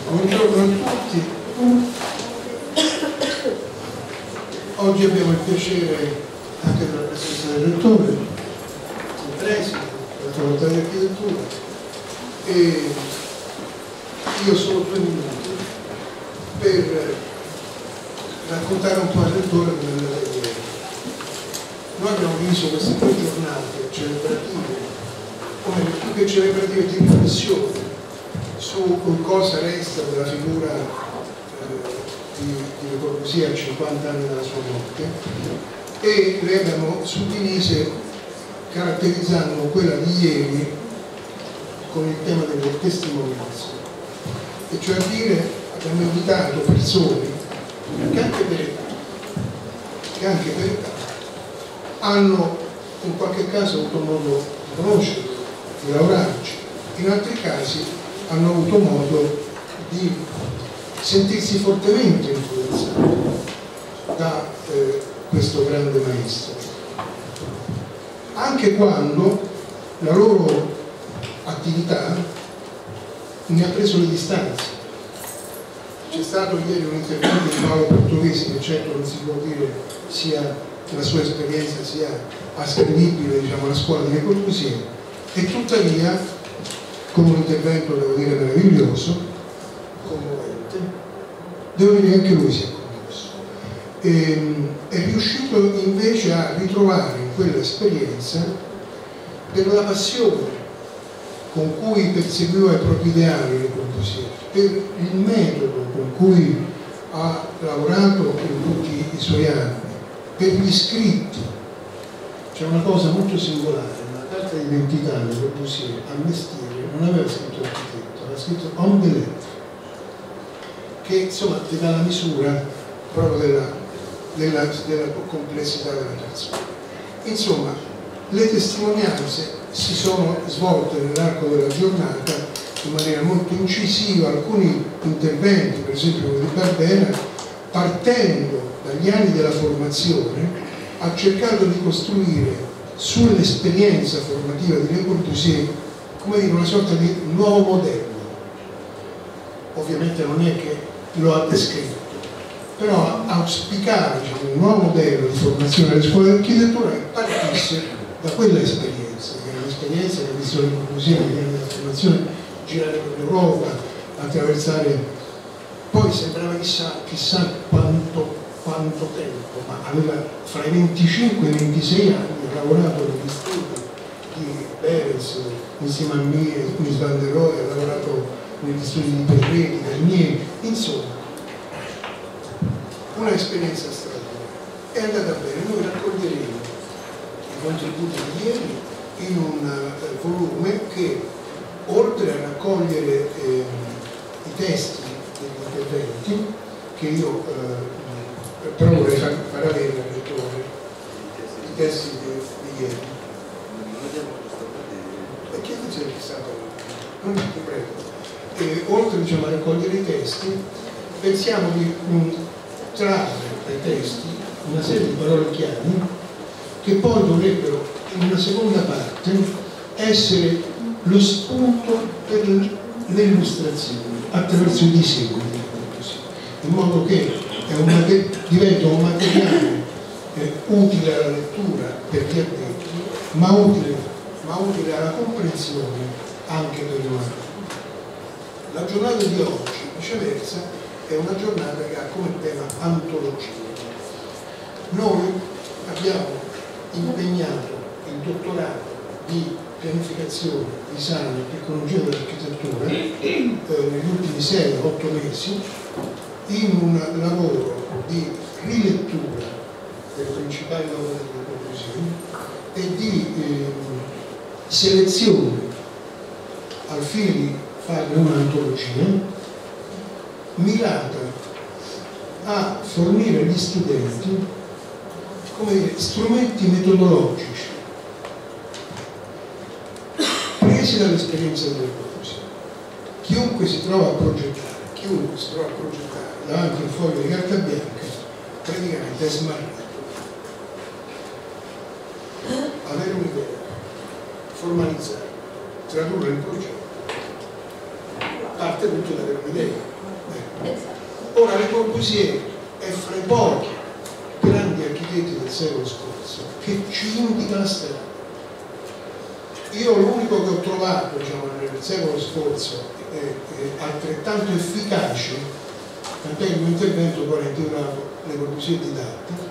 Buongiorno a tutti. Oggi abbiamo il piacere anche della presenza del rettore, del preside, della facoltà di architettura, e io solo 2 minuti per raccontare un po' al rettore come è andata ieri. Noi abbiamo visto queste 2 giornate celebrative, come più che celebrative di riflessione su cosa resta della figura di Le Corbusier a 50 anni dalla sua morte, e le abbiamo suddivise caratterizzando quella di ieri con il tema delle testimonianze, e cioè a dire abbiamo invitato persone che anche per età hanno in qualche caso avuto modo di conoscere, di lavorarci, in altri casi hanno avuto modo di sentirsi fortemente influenzati da questo grande maestro, anche quando la loro attività ne ha preso le distanze. C'è stato ieri un intervento di Paolo Portoghesi, che certo non si può dire sia la sua esperienza sia ascrivibile, diciamo, alla scuola di Le Corbusier, e tuttavia con un intervento, devo dire, meraviglioso, commovente, devo dire che anche lui si è commosso. È riuscito invece a ritrovare in quell'esperienza per la passione con cui perseguiva i propri ideali Le Corbusier, per il metodo con cui ha lavorato in tutti i suoi anni, per gli scritti. C'è una cosa molto singolare: la carta di identità di Le Corbusier al mestiere non aveva scritto architetto, aveva scritto homme de lettres, che insomma ti dà la misura proprio della complessità della persona. Insomma, le testimonianze si sono svolte nell'arco della giornata in maniera molto incisiva. Alcuni interventi, per esempio quello di Barbera, partendo dagli anni della formazione, ha cercato di costruire sull'esperienza formativa di Le Corbusier, come dire, una sorta di nuovo modello. Ovviamente non è che lo ha descritto, però auspicava, diciamo, un nuovo modello di formazione delle scuole di architettura che partisse da quella esperienza, che è un'esperienza che ha visto Le Corbusier negli anni della formazione girare per l'Europa, attraversare, poi sembrava chissà quanto tempo, ma aveva fra i 25 e i 26 anni lavorato negli studi di Beres insieme a Mies van der Rohe, ha lavorato negli studi di Perret, di Garnier, insomma una esperienza straordinaria. È andata bene. Noi raccoglieremo i contributi di ieri in un volume che, oltre a raccogliere i testi degli interventi, che io però vorrei far avere al lettore i testi di ieri. E chiedete che è stato, non ti prego. E oltre, diciamo, a raccogliere i testi, pensiamo di trarre dai testi una serie di parole chiave che poi dovrebbero, in una seconda parte, essere lo spunto per le illustrazioni attraverso i disegni, in modo che diventa un materiale utile alla lettura per gli addetti, ma utile alla comprensione anche per noi. La giornata di oggi, viceversa, è una giornata che ha come tema antologia. Noi abbiamo impegnato il dottorato di pianificazione, design e tecnologia dell'architettura negli ultimi 6-8 mesi in un lavoro di rilettura delle principali opere delle conclusioni e di selezione al fine di fare un'antologia mirata a fornire agli studenti, come dire, strumenti metodologici presi dall'esperienza delle conclusioni. Chiunque si trova a progettare davanti a un foglio di carta bianca, praticamente è smarrito. Avere un'idea, formalizzare, tradurre il progetto, parte tutto da avere un'idea. Ora Le Corbusier è fra i pochi grandi architetti del secolo scorso che ci indica la strada. Io l'unico che ho trovato, diciamo, nel secolo scorso altrettanto efficace, tant'è che il mio intervento poi intitolato Le Corbusier didattiche,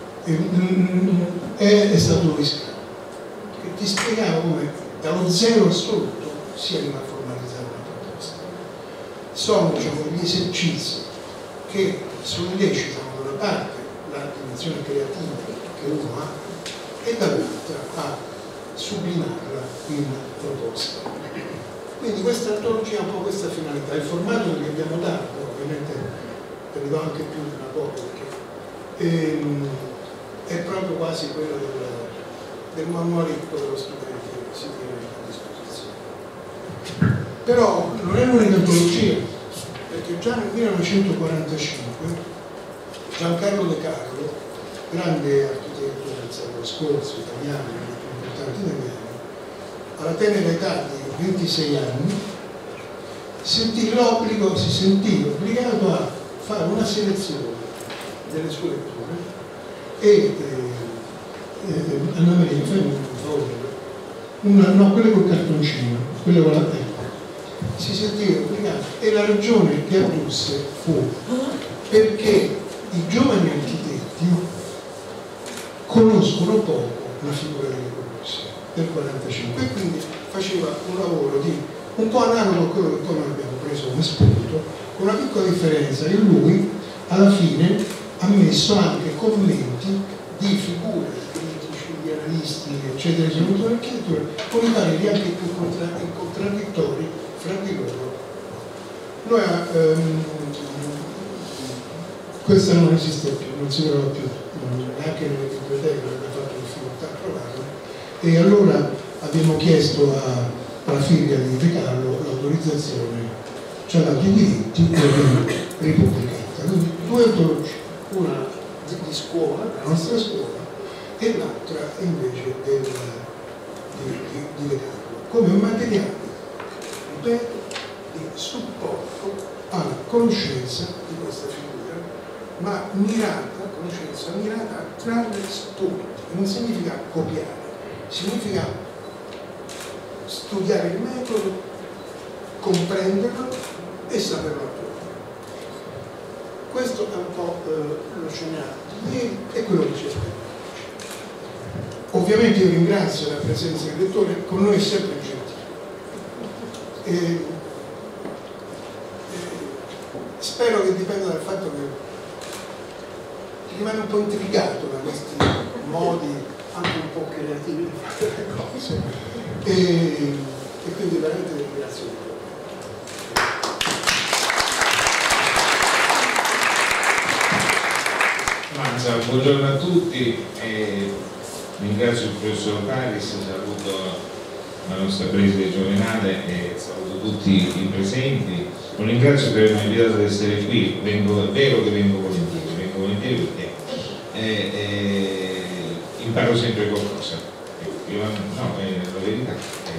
è stato Luis Cano, che ti spiegava come dallo zero assoluto si arriva a formalizzare una proposta. Sono, diciamo, gli esercizi che sollecitano da una parte la dimensione creativa che uno ha e dall'altra a sublimarla in proposta. Quindi questa antologia ha un po' questa finalità. Il formato che abbiamo dato, ovviamente te ne do anche più di una copia, perché è proprio quasi quello del manualetto dello studente che si tiene a disposizione. Però non è l'unica antologia, perché già nel 1945 Giancarlo De Carlo, grande architetto del secolo scorso, italiano, uno dei più importanti italiani, alla tenera età di 26 anni si sentì obbligato a fare una selezione delle sue letture e Anna Maria, fai un favore, no, quelle col cartoncino, quelle con la penna, si sentiva obbligato, e la ragione che addusse fu perché i giovani architetti conoscono poco la figura delle Corbusier del 45 e quindi faceva un lavoro di un po' analogo a quello che poi noi abbiamo preso come spunto, con una piccola differenza, che lui alla fine ha messo anche commenti di figure critici, di analisti, eccetera, sull'architettura, con i pareri anche più contraddittori fra di loro. Noi questa non esiste più, non si trova più, neanche nelle biblioteche abbiamo fatto difficoltà a trovarla, e allora abbiamo chiesto alla figlia di De Carlo l'autorizzazione, cioè dato i diritti, e l'abbiamo ripubblicata. Quindi due antologie, una di scuola, della nostra scuola, e l'altra invece di De Carlo, come un materiale, ripeto, di supporto alla conoscenza di questa figura, ma mirata, conoscenza mirata a trarre spunti. Non significa copiare, significa studiare il metodo, comprenderlo e saperlo attuare. Questo è un po' lo scenario di ieri e quello che ci aspetta. Ovviamente io ringrazio la presenza del lettore, con noi è sempre gentile. Spero che dipenda dal fatto che rimane un po' intrigato da questi modi anche un po' creativi di fare le cose, e quindi veramente ringrazio. Buongiorno a tutti, ringrazio il professor Paris, saluto la nostra preside Giovenale e saluto tutti i presenti. Lo ringrazio per avermi invitato ad essere qui, è vero che vengo volentieri perché imparo sempre qualcosa. No, è la verità.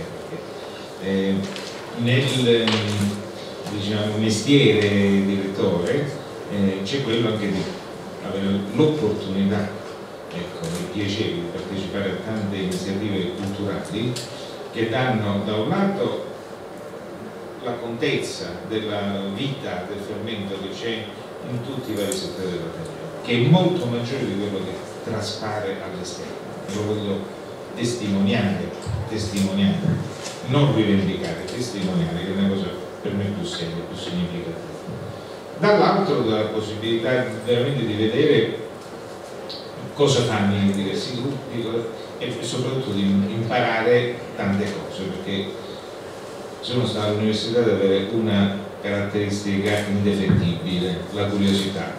Nel diciamo, mestiere di lettore c'è quello anche di avere l'opportunità, ecco, il piacere di partecipare a tante iniziative culturali che danno da un lato la contezza della vita, del fermento che c'è in tutti i vari settori della terra, che è molto maggiore di quello che traspare all'esterno. Lo voglio testimoniare, non rivendicare, testimoniare, che è una cosa per me più seria, più significativa. Dall'altro la possibilità veramente di vedere cosa fanno i diversi gruppi e soprattutto di imparare tante cose, perché sono stato all'università ad avere una caratteristica indefettibile, la curiosità,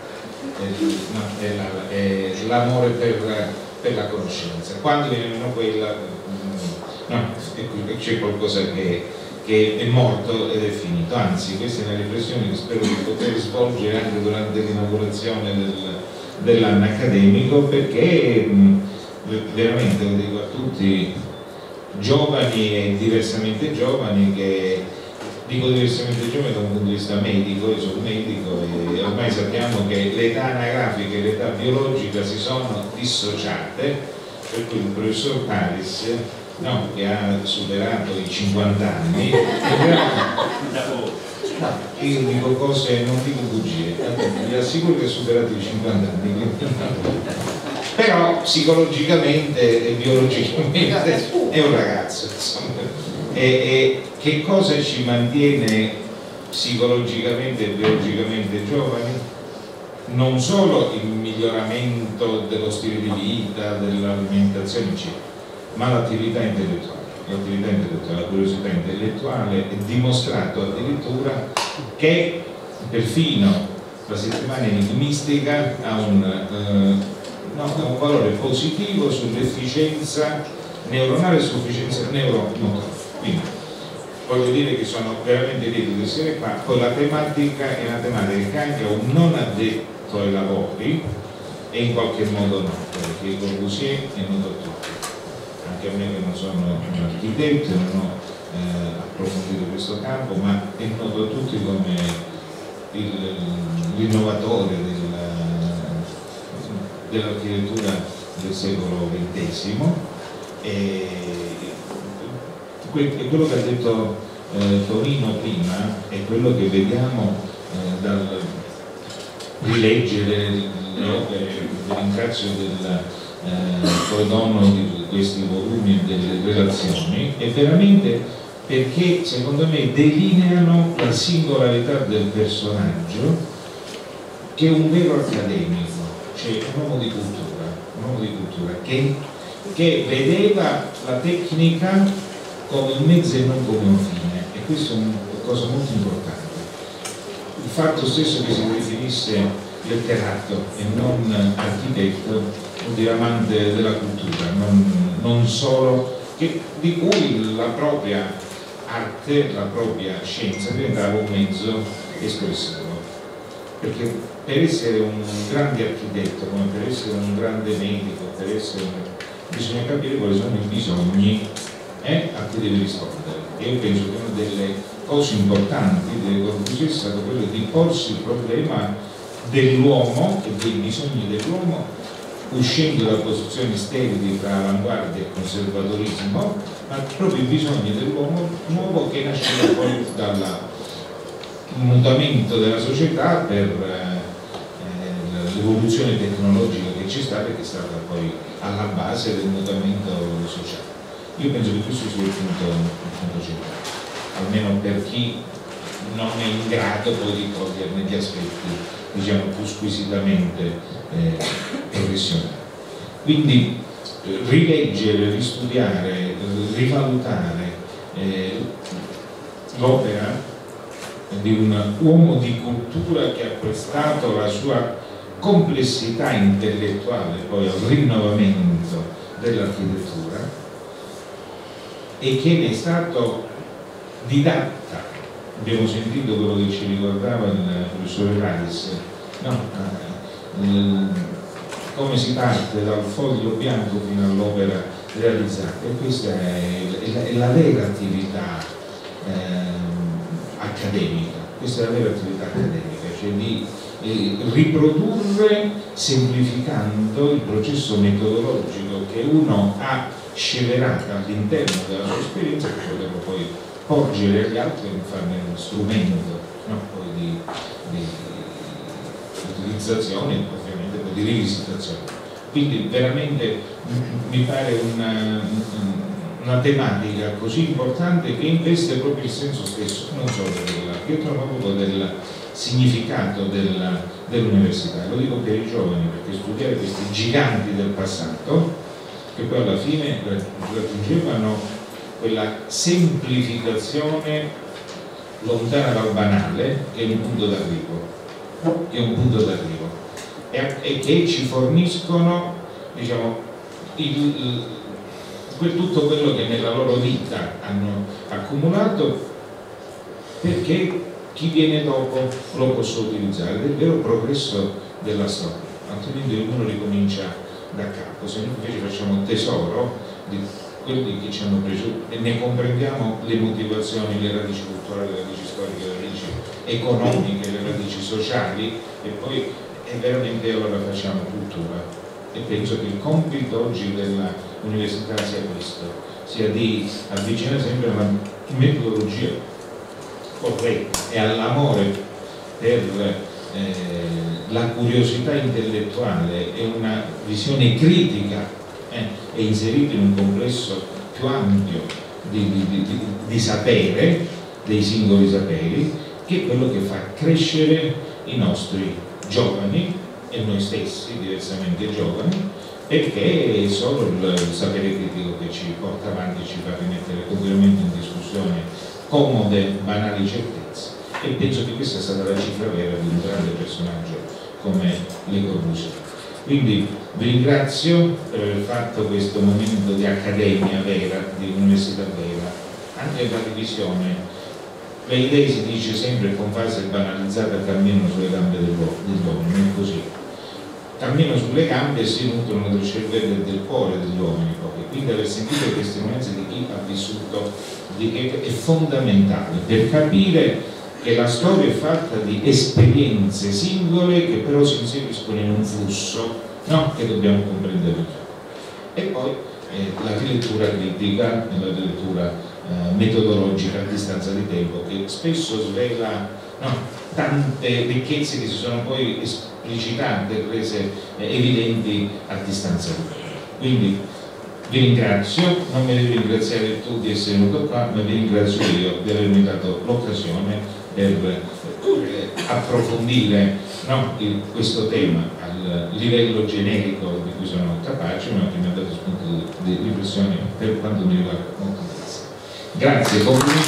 l'amore per la conoscenza. Quando viene meno quella, no, c'è qualcosa che è morto ed è finito. Anzi, questa è una riflessione che spero di poter svolgere anche durante l'inaugurazione dell'anno accademico, perché veramente lo dico a tutti, giovani e diversamente giovani, che dico diversamente giovane da un punto di vista medico, io sono medico e ormai sappiamo che l'età anagrafica e l'età biologica si sono dissociate, per cui il professor Paris, no, che ha superato i 50 anni, io dico cose, non dico bugie, vi assicuro che ha superato i 50 anni, però psicologicamente e biologicamente è un ragazzo, insomma. E che cosa ci mantiene psicologicamente e biologicamente giovani? Non solo il miglioramento dello stile di vita, dell'alimentazione, eccetera, ma l'attività intellettuale. L'attività intellettuale, la curiosità intellettuale è dimostrato addirittura che perfino la settimana enigmistica ha un valore positivo sull'efficienza neuronale e sull'efficienza neuromotoria. Quindi voglio dire che sono veramente lieto di essere qua. Poi la tematica è una tematica che anche a un non addetto ai lavori e in qualche modo no, perché Corbusier è noto a tutti, anche a me che non sono un architetto, non ho approfondito questo campo, ma è noto a tutti come l'innovatore dell'architettura del secolo XX. E quello che ha detto Torino prima è quello che vediamo dal rileggere le opere. Ringrazio del dono di questi volumi e delle relazioni, è veramente perché secondo me delineano la singolarità del personaggio, che è un vero accademico, cioè un uomo di cultura che vedeva la tecnica come un mezzo e non come un fine, e questo è una cosa molto importante. Il fatto stesso che si definisse letterato e non architetto vuol dire amante della cultura, non solo, di cui la propria arte, la propria scienza diventava un mezzo espressivo, perché per essere un grande architetto, come per essere un grande medico, bisogna capire quali sono i bisogni a cui deve rispondere. E io penso che una delle cose importanti delle Corbusier è stato quello di porsi il problema dell'uomo e dei bisogni dell'uomo, uscendo da posizioni sterili tra avanguardia e conservatorismo, ma proprio i bisogni dell'uomo nuovo che nasceva poi dal mutamento della società per l'evoluzione tecnologica che c'è stata e che è stata poi alla base del mutamento sociale. Io penso che questo sia il punto centrale, almeno per chi non è in grado poi di coglierne gli aspetti, diciamo, più squisitamente professionali. Quindi rileggere, ristudiare, rivalutare l'opera di un uomo di cultura che ha prestato la sua complessità intellettuale poi al rinnovamento dell'architettura e che ne è stato didatta. Abbiamo sentito quello che ci ricordava il professore Paris, come si parte dal foglio bianco fino all'opera realizzata, e questa è la vera attività accademica, questa è la vera attività accademica, cioè di riprodurre semplificando il processo metodologico che uno ha scellerato all'interno della sua esperienza, per poterlo poi porgere agli altri e farne uno strumento, no? Poi di utilizzazione e ovviamente poi di rivisitazione. Quindi veramente mi pare una tematica così importante che investe proprio il senso stesso, non solo dell'architettura, ma proprio del significato dell'università. Lo dico per i giovani, perché studiare questi giganti del passato, che poi alla fine raggiungevano quella semplificazione lontana dal banale, che è un punto d'arrivo, e che ci forniscono, diciamo, tutto quello che nella loro vita hanno accumulato, perché chi viene dopo lo possa utilizzare, ed è il vero progresso della storia, altrimenti ognuno ricomincia da capo. Se noi invece facciamo tesoro di quelli che ci hanno preceduto, e ne comprendiamo le motivazioni, le radici culturali, le radici storiche, le radici economiche, le radici sociali, e poi veramente allora facciamo cultura. E penso che il compito oggi dell'università sia questo, sia di avvicinare sempre alla metodologia corretta e all'amore per la curiosità intellettuale e una visione critica e inserito in un complesso più ampio di sapere, dei singoli saperi, che è quello che fa crescere i nostri giovani e noi stessi, diversamente giovani, perché è solo il sapere critico che ci porta avanti e ci fa rimettere continuamente in discussione comode, banali certezze. E penso che questa è stata la cifra vera di un grande personaggio come Le Corbusier. Quindi vi ringrazio per aver fatto questo momento di accademia vera, di università vera, anche la divisione. Le idee, si dice sempre con fase banalizzata, camminano sulle gambe dell'uomo, non è così. Camminano sulle gambe e si nutrono del cervello e del cuore degli uomini proprio. Quindi aver sentito le testimonianze di chi ha vissuto è fondamentale per capire che la storia è fatta di esperienze singole che però si inseriscono in un flusso, no? Che dobbiamo comprendere. E poi la rilettura critica e la rilettura metodologica a distanza di tempo, che spesso svela tante ricchezze che si sono poi esplicitate e rese evidenti a distanza di tempo. Quindi vi ringrazio, non mi devi ringraziare tu di essere venuto qua, ma vi ringrazio io di avermi dato l'occasione per approfondire questo tema al livello generico di cui sono capace, ma che mi ha dato spunto di riflessione per quanto mi riguarda molto interessante. Grazie, complimenti.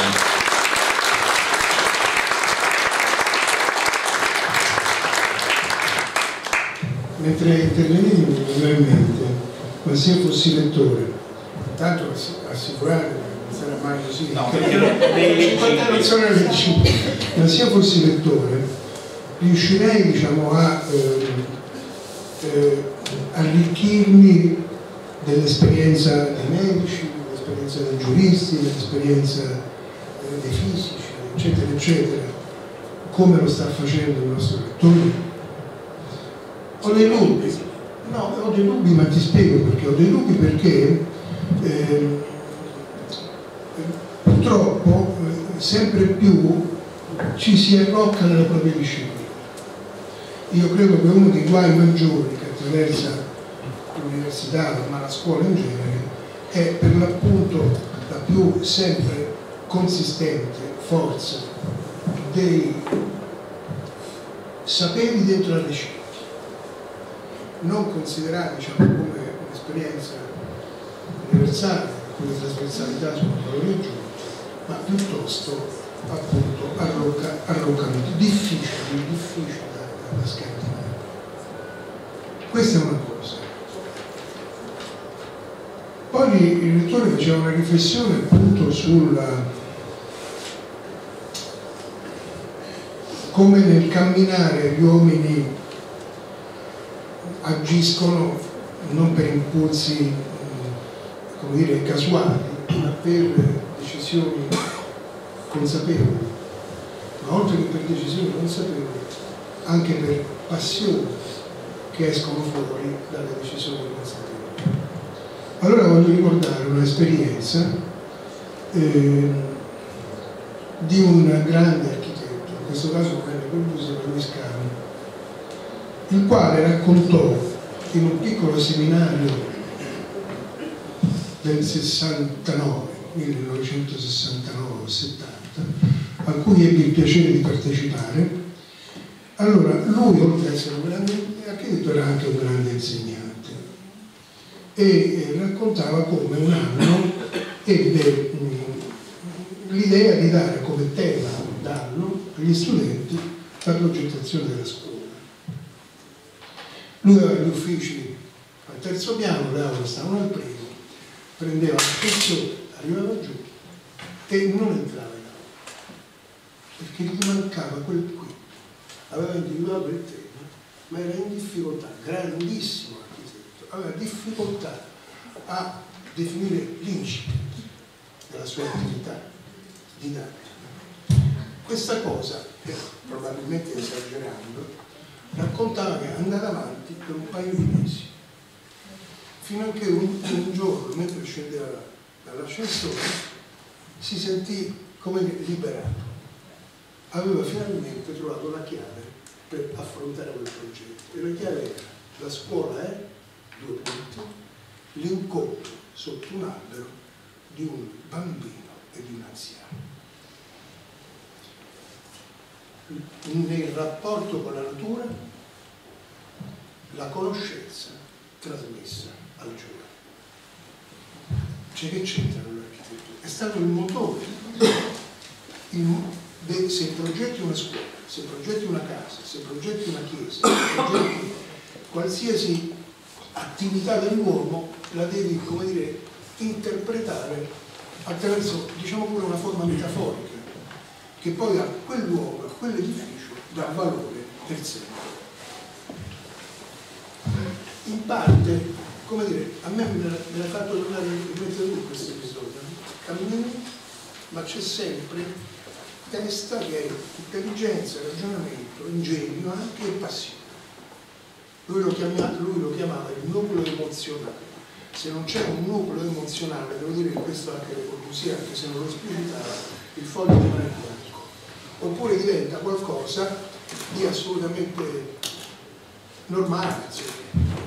Mentre intervenivi mi veniva in mente, ma se io fossi lettore, tanto assicurare non sarà mai così, no, perché 50 non sono le 5, ma se io fossi lettore riuscirei, diciamo, a arricchirmi dell'esperienza dei medici, dell'esperienza dei giuristi, dell'esperienza dei fisici, eccetera eccetera, come lo sta facendo il nostro lettore. Ho dei dubbi, no, ho dei dubbi, ma ti spiego perché ho dei dubbi, perché purtroppo sempre più ci si arrocca nella propria disciplina. Io credo che uno dei guai maggiori che attraversa l'università, ma la scuola in genere, è per l'appunto la più sempre consistente forza dei saperi dentro la disciplina, non considerati, diciamo, come un'esperienza universale, come trasversalità sono valori aggiunti, ma piuttosto appunto arroccamenti difficili da scardinare. Questa è una cosa. Poi il lettore faceva una riflessione appunto sulla come nel camminare gli uomini agiscono non per impulsi, come dire, casuali, ma per decisioni consapevoli, ma oltre che per decisioni consapevoli, anche per passioni che escono fuori dalle decisioni consapevoli. Allora voglio ricordare un'esperienza di un grande architetto, in questo caso Le Corbusier, il quale raccontò in un piccolo seminario del 69, 1969 o 70, a cui ebbi il piacere di partecipare. Allora, lui, oltre ad essere un grande architetto, era anche un grande insegnante e raccontava come un anno ebbe l'idea di dare come tema d'anno agli studenti la progettazione della scuola. Lui aveva gli uffici al terzo piano, le aule stavano al primo, prendeva l'ascensore, arrivava giù e non entrava in aula perché gli mancava quel qui. Aveva individuato il tema, ma era in difficoltà, grandissimo architetto, aveva difficoltà a definire l'incipit della sua attività didattica. Questa cosa, probabilmente esagerando, raccontava che andava avanti per un paio di mesi, fino a che un giorno, mentre scendeva dall'ascensore, si sentì come liberato. Aveva finalmente trovato la chiave per affrontare quel progetto, e la chiave era: la scuola è, due punti, l'incontro sotto un albero di un bambino e di un anziano. Nel rapporto con la natura, la conoscenza trasmessa al giovane. Cioè, che c'entra con l'architettura? È stato il motore. Se progetti una scuola, se progetti una casa, se progetti una chiesa, se progetti qualsiasi attività dell'uomo, la devi, come dire, interpretare attraverso, diciamo pure, una forma metaforica, che poi a quell'uomo, a quell'edificio, dà valore per sempre. In parte, come dire, a me me l'ha fatto tornare rimettere in questo episodio. Cammini, ma c'è sempre testa che è intelligenza, ragionamento, ingegno, anche passione. Lui lo chiamava il nucleo emozionale. Se non c'è un nucleo emozionale, devo dire che questo anche Le Corbusier, anche se non lo esplicitava, il foglio rimane bianco. Oppure diventa qualcosa di assolutamente normale, insomma.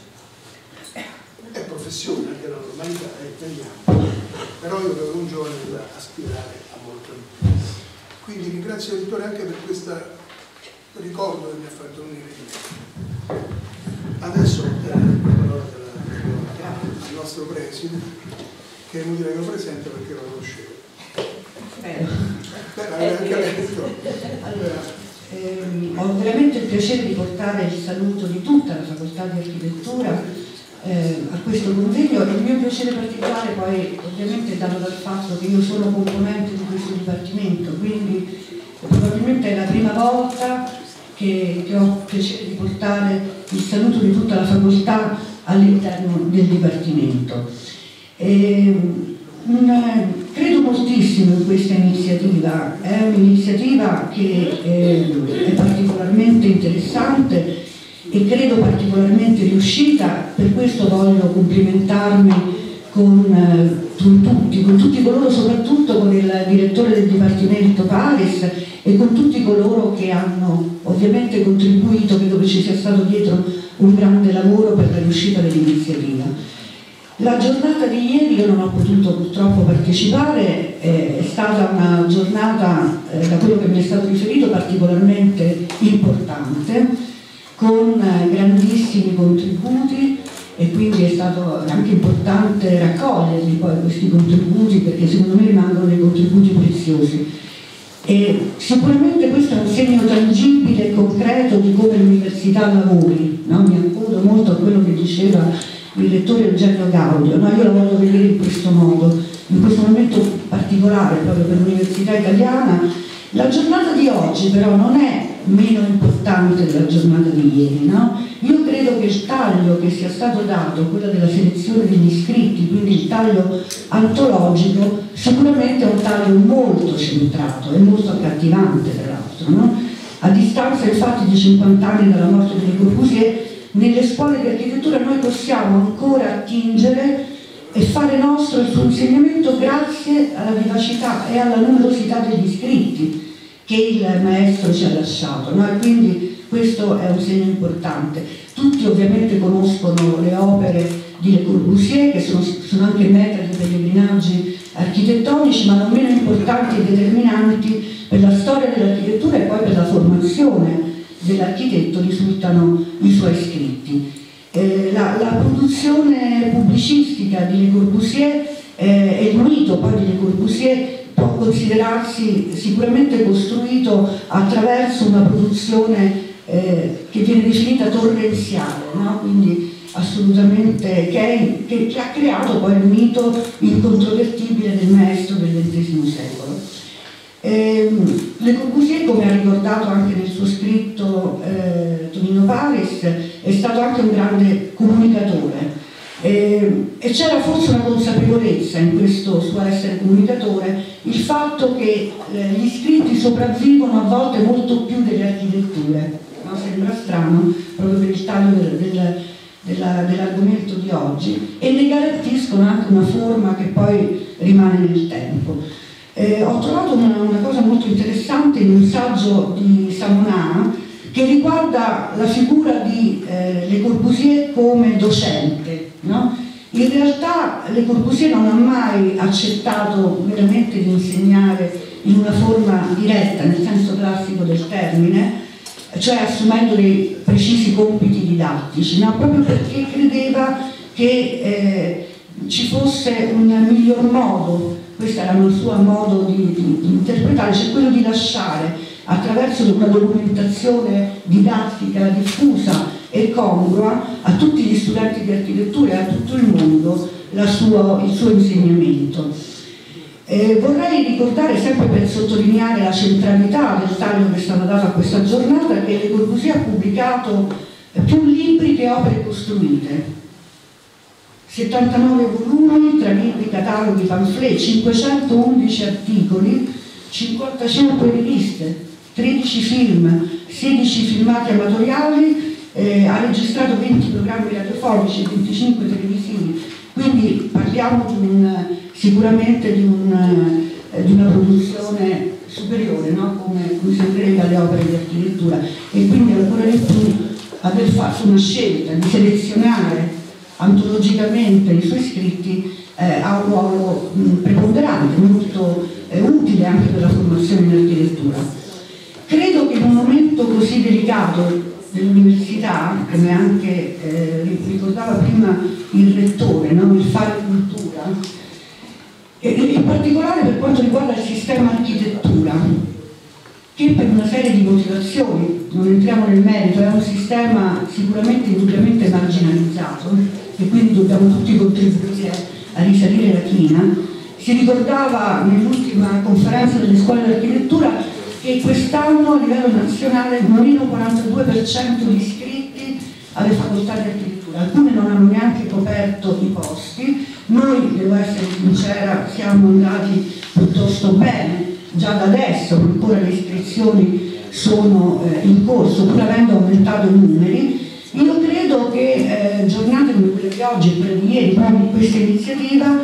È professione, anche la normalità, italiana. Però io avevo un giovane da aspirare a molto di più. Quindi ringrazio l'editore anche per questo ricordo che mi ha fatto venire in mente. Adesso la parola al nostro preside, che è inutile che lo presenta perché lo conoscevo. Ho veramente il piacere di portare il saluto di tutta la Facoltà di Architettura a questo convegno, e il mio piacere particolare poi ovviamente è dato dal fatto che io sono componente di questo dipartimento, quindi probabilmente è la prima volta che ho il piacere di portare il saluto di tutta la facoltà all'interno del dipartimento. Credo moltissimo in questa iniziativa, è un'iniziativa che è particolarmente interessante e credo particolarmente riuscita. Per questo voglio complimentarmi con tutti coloro, soprattutto con il direttore del Dipartimento Paris e con tutti coloro che hanno ovviamente contribuito, credo che ci sia stato dietro un grande lavoro per la riuscita dell'iniziativa. La giornata di ieri io non ho potuto purtroppo partecipare, è stata una giornata, da quello che mi è stato riferito, particolarmente importante, con grandissimi contributi, e quindi è stato anche importante raccoglierli poi questi contributi, perché secondo me rimangono dei contributi preziosi. E sicuramente questo è un segno tangibile e concreto di come l'università lavori, no? Mi accodo molto a quello che diceva il lettore Eugenio Gaudio, no? Io la voglio vedere in questo modo, in questo momento particolare proprio per l'università italiana. La giornata di oggi però non è meno importante della giornata di ieri, no? Io credo che il taglio che sia stato dato, quello della selezione degli iscritti, quindi il taglio antologico, sicuramente è un taglio molto centrato e molto accattivante, tra l'altro, no? A distanza infatti di 50 anni dalla morte di Le Corbusier, nelle scuole di architettura noi possiamo ancora attingere e fare nostro il suo insegnamento grazie alla vivacità e alla numerosità degli iscritti che il maestro ci ha lasciato, no? E quindi questo è un segno importante. Tutti ovviamente conoscono le opere di Le Corbusier, che sono anche meta di pellegrinaggi architettonici, ma non meno importanti e determinanti per la storia dell'architettura e poi per la formazione dell'architetto risultano i suoi scritti. La produzione pubblicistica di Le Corbusier e il mito poi di Le Corbusier può considerarsi sicuramente costruito attraverso una produzione che viene definita torrenziale, no? Quindi assolutamente che ha creato poi il mito incontrovertibile del maestro del XX secolo. Le Corbusier, come ha ricordato anche nel suo scritto Tonino Paris, è stato anche un grande comunicatore, E c'era forse una consapevolezza in questo suo essere comunicatore, il fatto che gli iscritti sopravvivono a volte molto più delle architetture, no? Sembra strano proprio per il taglio dell'argomento di oggi, e ne garantiscono anche una forma che poi rimane nel tempo. Ho trovato una cosa molto interessante in un saggio di Samonà che riguarda la figura di Le Corbusier come docente, no? In realtà Le Corbusier non ha mai accettato veramente di insegnare in una forma diretta, nel senso classico del termine, cioè assumendo dei precisi compiti didattici, no? Proprio perché credeva che ci fosse un miglior modo, questo era il suo modo di interpretare, cioè quello di lasciare attraverso una documentazione didattica diffusa e congrua a tutti gli studenti di architettura e a tutto il mondo il suo insegnamento. Vorrei ricordare, sempre per sottolineare la centralità del taglio che è stato dato a questa giornata, che Le Corbusier ha pubblicato più libri che opere costruite. 79 volumi tra libri, cataloghi, pamphlet, 511 articoli, 55 riviste, 13 film, 16 filmati amatoriali, ha registrato 20 programmi radiofonici, 25 televisivi, quindi parliamo sicuramente di una produzione superiore, no? come sembrerebbe alle opere di architettura, e quindi ancora di più aver fatto una scelta di selezionare antologicamente i suoi scritti ha un ruolo preponderante, molto utile anche per la formazione in architettura. Credo che in un momento così delicato dell'università, come anche ricordava prima il rettore, no? Il fare cultura, e in particolare per quanto riguarda il sistema architettura, che per una serie di motivazioni, non entriamo nel merito, è un sistema sicuramente indubbiamente marginalizzato e quindi dobbiamo tutti contribuire a risalire la china. Si ricordava nell'ultima conferenza delle scuole di architettura che quest'anno a livello nazionale morirono 42% di iscritti alle facoltà di architettura, alcune non hanno neanche coperto i posti. Noi, devo essere sincera, siamo andati piuttosto bene già da adesso, ancora le iscrizioni sono in corso, pur avendo aumentato i numeri. Io credo che giornate come quelle di oggi e quelle di ieri, proprio di questa iniziativa,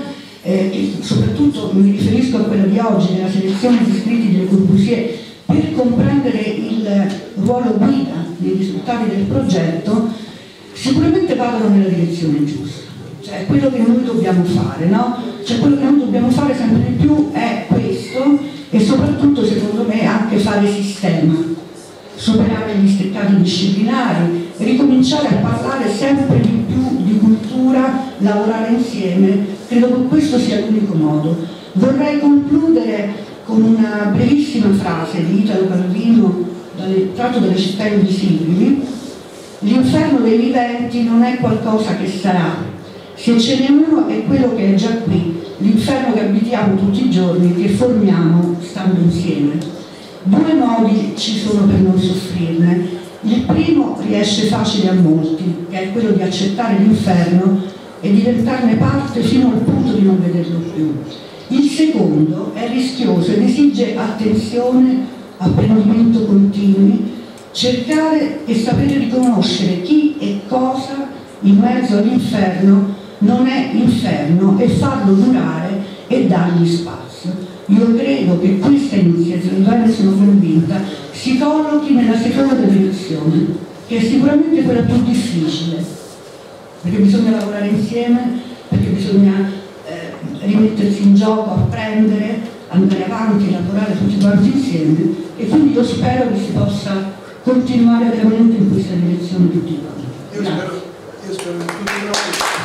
soprattutto mi riferisco a quella di oggi della selezione di iscritti delle Corbusier, per comprendere il ruolo guida dei risultati del progetto, sicuramente vadano nella direzione giusta. Cioè quello che noi dobbiamo fare, no? Cioè quello che noi dobbiamo fare sempre di più è questo, e soprattutto secondo me anche fare sistema, superare gli steccati disciplinari, ricominciare a parlare sempre di più di cultura, lavorare insieme. Credo che questo sia l'unico modo. Vorrei concludere con una brevissima frase di Italo Calvino tratto dalle Città Invisibili: l'inferno dei viventi non è qualcosa che sarà, se ce n'è uno è quello che è già qui, l'inferno che abitiamo tutti i giorni, che formiamo stando insieme. Due modi ci sono per non soffrirne. Il primo riesce facile a molti, che è quello di accettare l'inferno e diventarne parte fino al punto di non vederlo più. Il secondo è rischioso ed esige attenzione, apprendimento continui, cercare e sapere riconoscere chi e cosa in mezzo all'inferno non è inferno e farlo durare e dargli spazio. Io credo che questa iniziativa, ne sono convinta, si collochi nella seconda direzione, che è sicuramente quella più difficile, perché bisogna lavorare insieme, perché bisogna rimettersi in gioco, apprendere, andare avanti, lavorare tutti quanti insieme, e quindi io spero che si possa continuare veramente in questa direzione tutti quanti. Io spero che tutti noi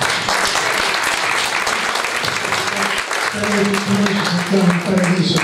sentiamo in paradiso,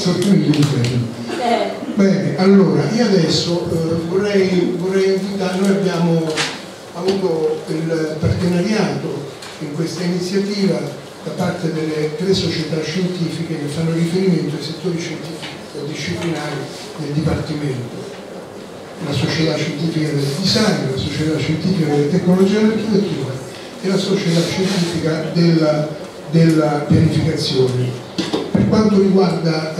bene, allora io adesso vorrei invitare, noi abbiamo avuto il partenariato in questa iniziativa da parte delle 3 società scientifiche che fanno riferimento ai settori scientifici e disciplinari del Dipartimento: la Società Scientifica del Design, la Società Scientifica delle Tecnologie dell'Architettura e la società scientifica della pianificazione. Per quanto riguarda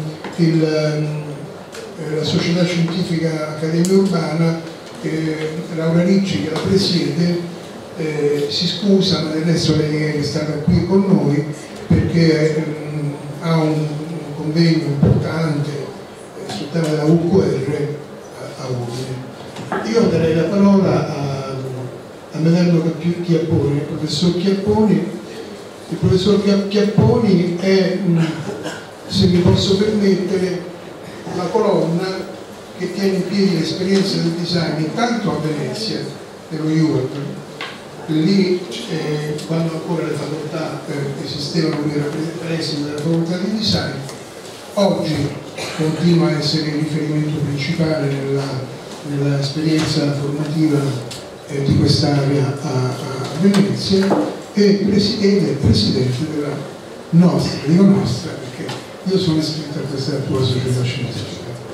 la società scientifica Accademia Urbana, Laura Ricci, che la presiede, si scusa, ma adesso lei è stata qui con noi perché ha un convegno importante sul tema della UQR a Udine. Io darei la parola a Medello Chiapponi, il professor Chiapponi. Il professor Chiapponi è, se mi posso permettere, la colonna che tiene in piedi l'esperienza del design intanto a Venezia, nello UAP. Lì, quando ancora le facoltà esistevano, lui era preside della facoltà di design. Oggi continua a essere il riferimento principale nell'esperienza formativa di quest'area a Venezia, e è presidente della nostra, dico nostra perché io sono iscritto a questa tua società scientifica.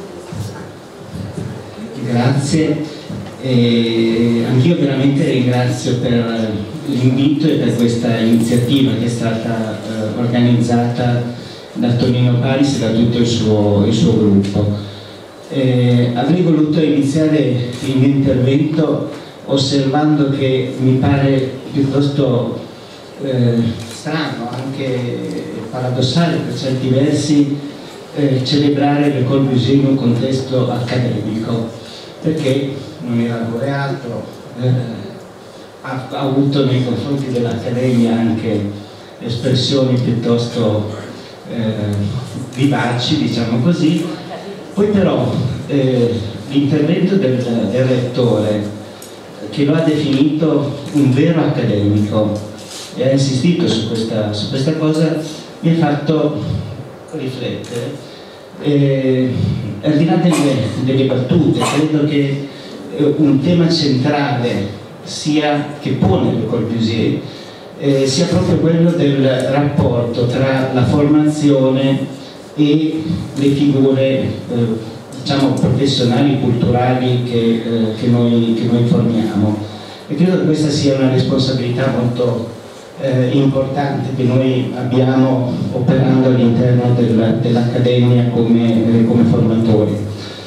Grazie. Anch'io veramente ringrazio per l'invito e per questa iniziativa che è stata organizzata da Tonino Paris e da tutto il suo gruppo. Avrei voluto iniziare il mio intervento osservando che mi pare piuttosto strano, anche paradossale per certi versi, celebrare Le Corbusier in un contesto accademico, perché non era laureato, ha avuto nei confronti dell'Accademia anche espressioni piuttosto vivaci, diciamo così. Poi però l'intervento del rettore, che lo ha definito un vero accademico e ha insistito su questa cosa, mi ha fatto riflettere. Al di là delle battute, credo che un tema centrale che pone Le Corbusier sia proprio quello del rapporto tra la formazione e le figure diciamo professionali, culturali che noi formiamo, e credo che questa sia una responsabilità molto importante che noi abbiamo operando all'interno dell'Accademia come formatori.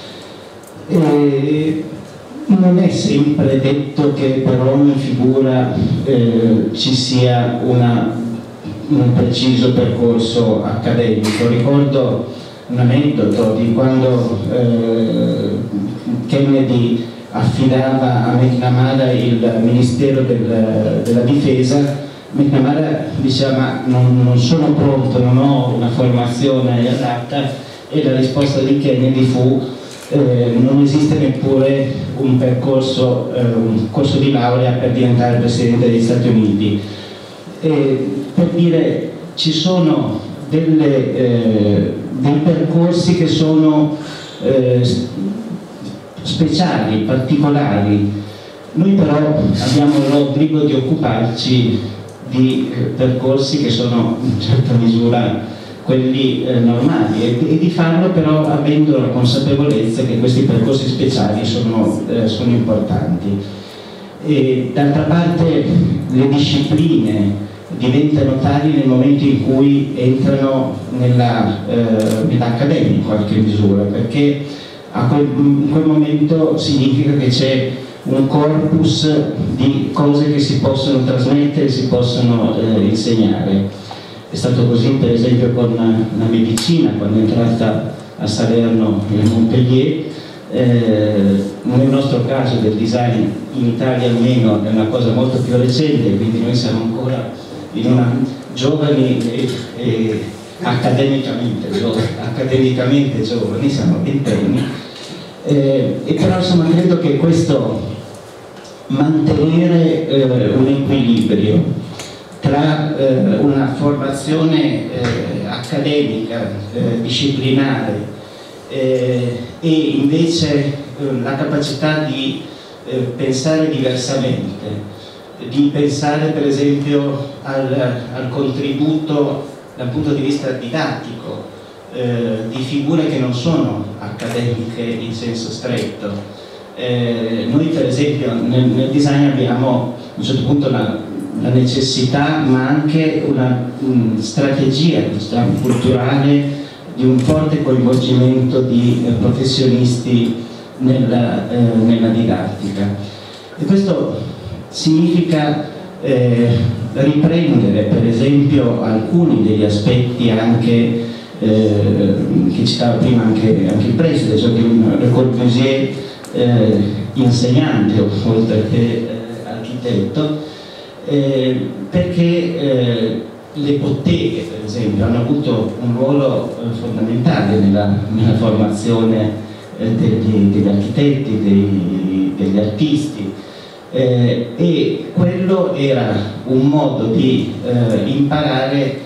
Non è sempre detto che per ogni figura ci sia un preciso percorso accademico. Ricordo un aneddoto di quando Kennedy affidava a McNamara il Ministero della Difesa. McNamara diceva: ma non sono pronto, non ho una formazione adatta, e la risposta di Kennedy fu: non esiste neppure un corso di laurea per diventare Presidente degli Stati Uniti. Per dire, ci sono dei percorsi che sono speciali, particolari. Noi però abbiamo l'obbligo di occuparci di percorsi che sono in certa misura quelli normali, e di farlo però avendo la consapevolezza che questi percorsi speciali sono importanti. D'altra parte le discipline diventano tali nel momento in cui entrano nell'accademia in qualche misura, perché in quel momento significa che c'è un corpus di cose che si possono trasmettere, si possono insegnare. È stato così per esempio con la medicina, quando è entrata a Salerno e a Montpellier. Nel nostro caso del design in Italia almeno è una cosa molto più recente, quindi noi siamo ancora in una giovani e accademicamente giovani, siamo ventenni, e però insomma credo che questo mantenere un equilibrio tra una formazione accademica, disciplinare, e invece la capacità di pensare diversamente, di pensare per esempio al contributo dal punto di vista didattico di figure che non sono accademiche in senso stretto. Noi per esempio nel design abbiamo a un certo punto la necessità ma anche una strategia, diciamo, culturale di un forte coinvolgimento di professionisti nella didattica. E questo significa riprendere per esempio alcuni degli aspetti anche che citava prima anche il preside, cioè di un Le Corbusier insegnante oltre che architetto, perché le botteghe per esempio hanno avuto un ruolo fondamentale nella formazione degli architetti, degli artisti, e quello era un modo di imparare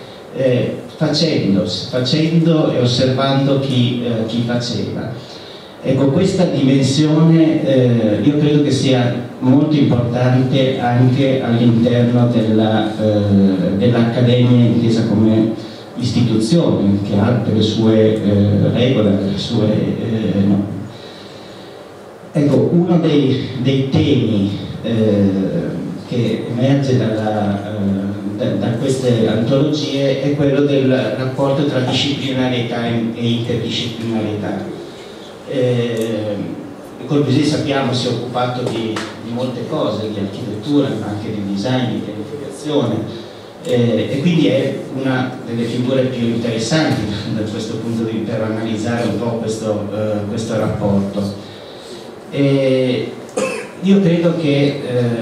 facendo e osservando chi faceva. Ecco, questa dimensione io credo che sia molto importante anche all'interno dell'Accademia intesa come istituzione, che ha delle sue regole, delle sue no. Ecco, uno dei temi che emerge da queste antologie è quello del rapporto tra disciplinarietà e interdisciplinarietà. Corbusier, sappiamo, si è occupato di molte cose, di architettura, ma anche di design, di pianificazione, e quindi è una delle figure più interessanti da questo punto di vista per analizzare un po' questo rapporto. Io credo che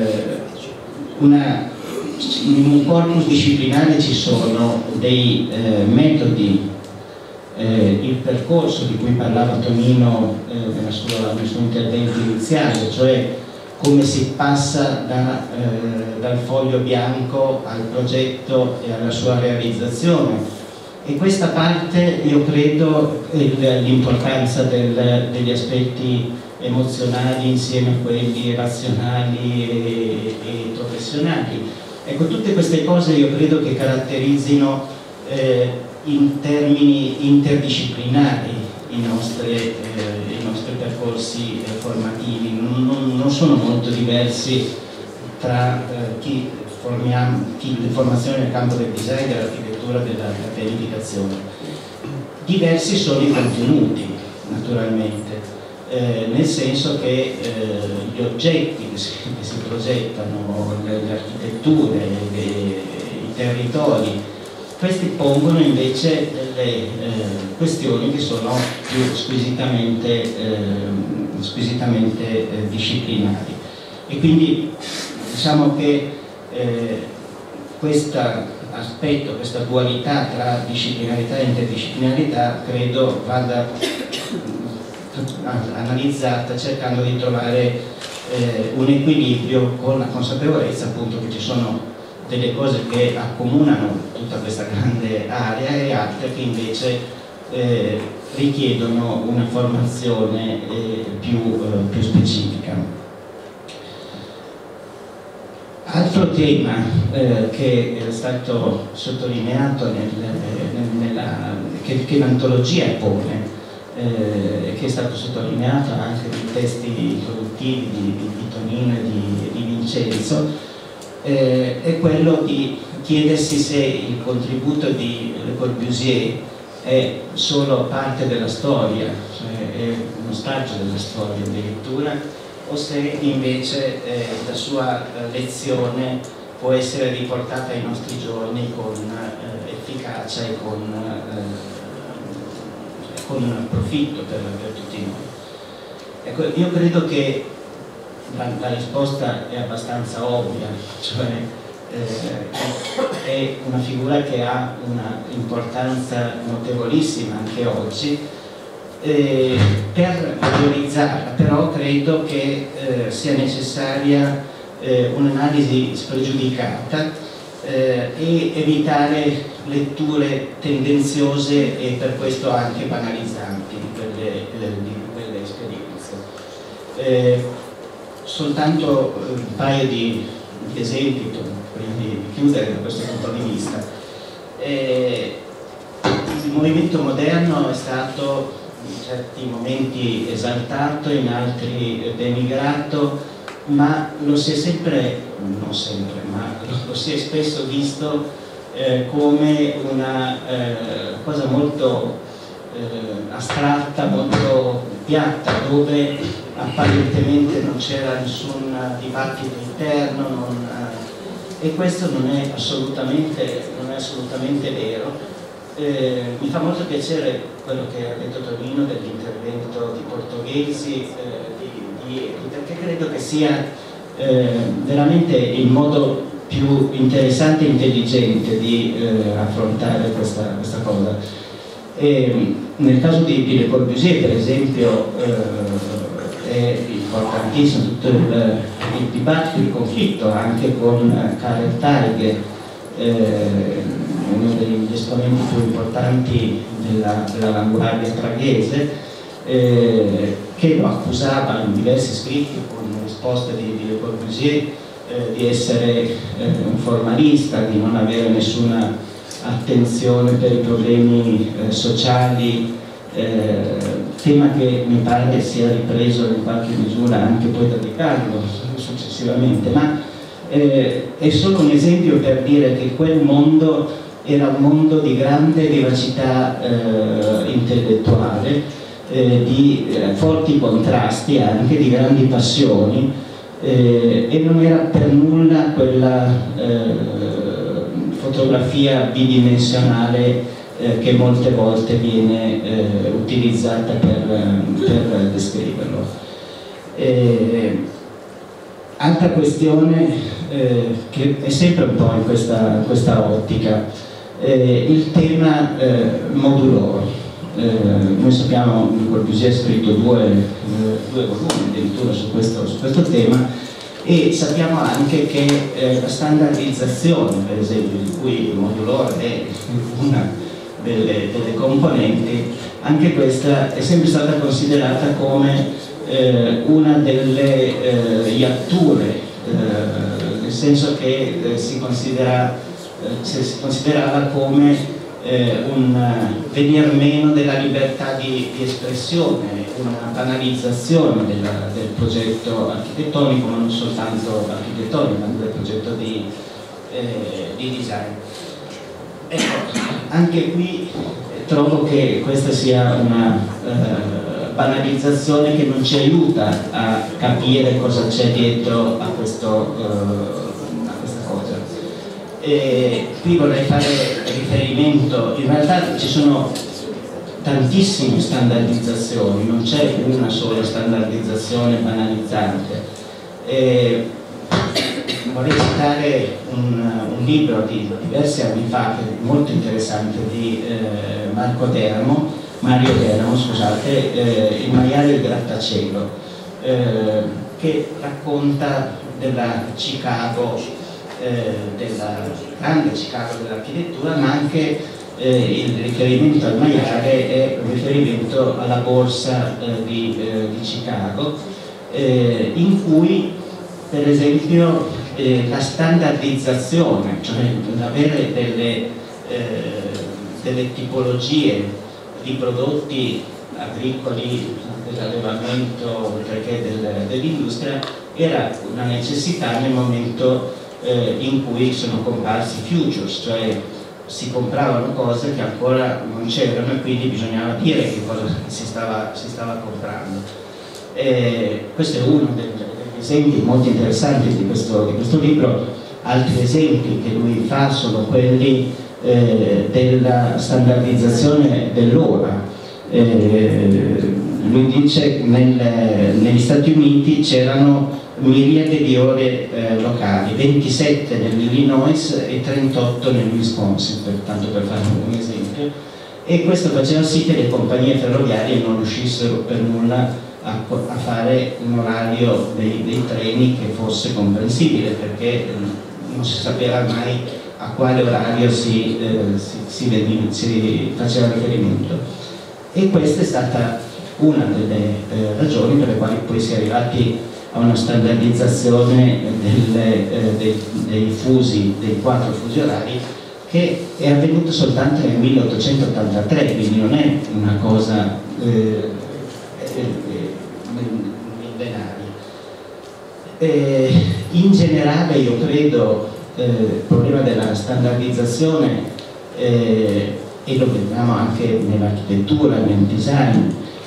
in un corpus disciplinare ci sono dei metodi, il percorso di cui parlava Tonino nel suo intervento iniziale, cioè come si passa dal foglio bianco al progetto e alla sua realizzazione, e questa parte io credo l'importanza degli aspetti emozionali insieme a quelli razionali e professionali. Ecco, tutte queste cose io credo che caratterizzino in termini interdisciplinari i nostri percorsi formativi, non sono molto diversi tra formazione nel campo del design, dell'architettura, della pianificazione. Diversi sono i contenuti, naturalmente, nel senso che gli oggetti che si progettano, le architetture, i territori, questi pongono invece delle questioni che sono più squisitamente disciplinari, e quindi diciamo che questo aspetto, questa dualità tra disciplinarità e interdisciplinarità credo vada analizzata cercando di trovare un equilibrio, con la consapevolezza appunto che ci sono delle cose che accomunano tutta questa grande area e altre che invece richiedono una formazione più specifica. Altro tema che è stato sottolineato che l'antologia pone, che è stato sottolineato anche nei testi introduttivi di Tonino e di Vincenzo, è quello di chiedersi se il contributo di Le Corbusier è solo parte della storia, cioè è un ostaggio della storia addirittura, o se invece la sua lezione può essere riportata ai nostri giorni con efficacia e con profitto per tutti noi. Ecco, io credo che la risposta è abbastanza ovvia, cioè è una figura che ha una importanza notevolissima anche oggi. Per valorizzarla però credo che sia necessaria un'analisi spregiudicata e evitare letture tendenziose e per questo anche banalizzanti di quelle esperienze. Soltanto un paio di esempi prima di chiudere da questo punto di vista. Il movimento moderno è stato in certi momenti esaltato, in altri denigrato, ma lo si è sempre, non sempre, ma lo si è spesso visto come una cosa molto astratta, molto piatta, dove apparentemente non c'era nessun dibattito interno, e questo non è assolutamente vero. Mi fa molto piacere quello che ha detto Tonino dell'intervento di Portoghesi, perché credo che sia veramente il modo più interessante e intelligente di affrontare questa cosa. Nel caso di Le Corbusier, per esempio, è importantissimo tutto il dibattito, il conflitto anche con Karel Teige, uno degli esponenti più importanti dell'avanguardia praghese, che lo accusava in diversi scritti con risposte di Le Corbusier di essere un formalista, di non avere nessuna attenzione per i problemi sociali, tema che mi pare che sia ripreso in qualche misura anche poi da Riccardo successivamente, ma è solo un esempio per dire che quel mondo era un mondo di grande vivacità intellettuale, di forti contrasti, anche di grandi passioni, e non era per nulla quella fotografia bidimensionale che molte volte viene utilizzata per descriverlo. Altra questione che è sempre un po' in questa ottica, il tema modulore. Noi sappiamo che Corbusier ha scritto due volumi addirittura su questo tema, e sappiamo anche che la standardizzazione, per esempio, di cui il modulore è una delle componenti, anche questa è sempre stata considerata come una delle iatture, nel senso che si considerava come un venir meno della libertà di espressione, una banalizzazione del progetto architettonico, ma non soltanto architettonico, ma del progetto di design. Ecco, anche qui trovo che questa sia una banalizzazione che non ci aiuta a capire cosa c'è dietro a questa cosa. Qui vorrei fare riferimento, in realtà ci sono tantissime standardizzazioni, non c'è una sola standardizzazione banalizzante. Vorrei citare un libro di diversi anni fa, che è molto interessante, di Mario Deramo, scusate, Il maiale e il grattacielo, che racconta della Chicago, della grande Chicago dell'architettura, ma anche il riferimento al maiale è un riferimento alla borsa di Chicago, in cui per esempio la standardizzazione, cioè l'avere delle tipologie di prodotti agricoli, dell'allevamento, perché dell'industria, era una necessità nel momento in cui sono comparsi futures, cioè si compravano cose che ancora non c'erano e quindi bisognava dire che cosa si stava comprando. Questo è uno degli esempi molto interessanti di questo libro. Altri esempi che lui fa sono quelli della standardizzazione dell'ora. Lui dice che negli Stati Uniti c'erano miriade di ore locali, 27 nell'Illinois e 38 nel Wisconsin, tanto per fare un esempio, e questo faceva sì che le compagnie ferroviarie non riuscissero per nulla a fare un orario dei treni che fosse comprensibile, perché non si sapeva mai a quale orario si faceva riferimento. E questa è stata una delle ragioni per le quali poi si è arrivati a una standardizzazione dei 4 fusi orari, che è avvenuta soltanto nel 1883, quindi non è una cosa millenaria. In generale io credo il problema della standardizzazione, e lo vediamo anche nell'architettura, nel design,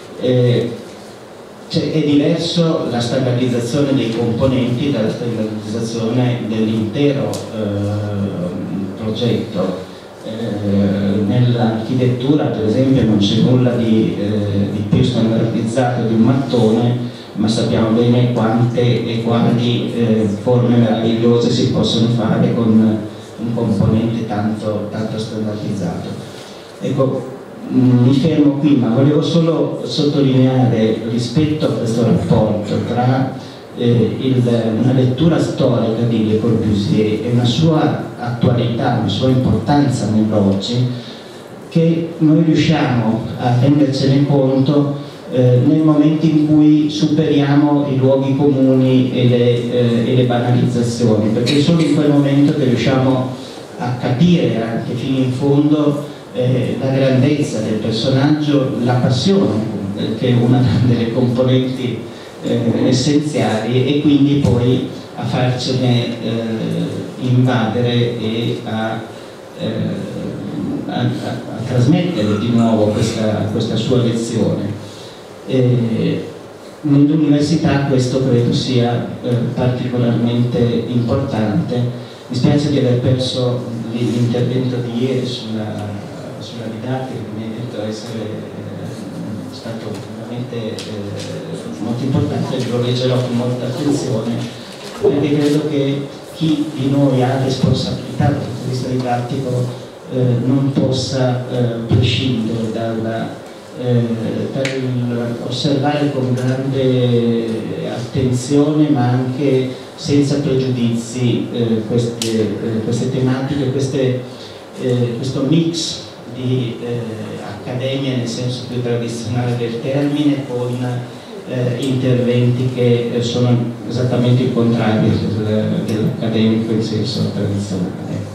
cioè è diverso la standardizzazione dei componenti dalla standardizzazione dell'intero progetto. Nell'architettura per esempio non c'è nulla di più standardizzato di un mattone, ma sappiamo bene quante e quali forme meravigliose si possono fare con un componente tanto standardizzato. Ecco, mi fermo qui, ma volevo solo sottolineare rispetto a questo rapporto tra una lettura storica di Le Corbusier e una sua attualità, una sua importanza nell'oggi, che noi riusciamo a rendercene conto nel momento in cui superiamo i luoghi comuni e le banalizzazioni, perché è solo in quel momento che riusciamo a capire anche fino in fondo la grandezza del personaggio, la passione, che è una delle componenti essenziali, e quindi poi a farcene invadere e a trasmettere di nuovo questa sua lezione. Nell'università questo credo sia particolarmente importante. Mi spiace di aver perso l'intervento di ieri sulla didattica, che mi ha detto essere stato veramente molto importante. Lo leggerò con molta attenzione, perché credo che chi di noi ha responsabilità dal punto di vista didattico non possa prescindere dall'osservare con grande attenzione, ma anche senza pregiudizi queste tematiche, questo mix di accademia nel senso più tradizionale del termine, con interventi che sono esattamente il contrario dell'accademico in senso tradizionale.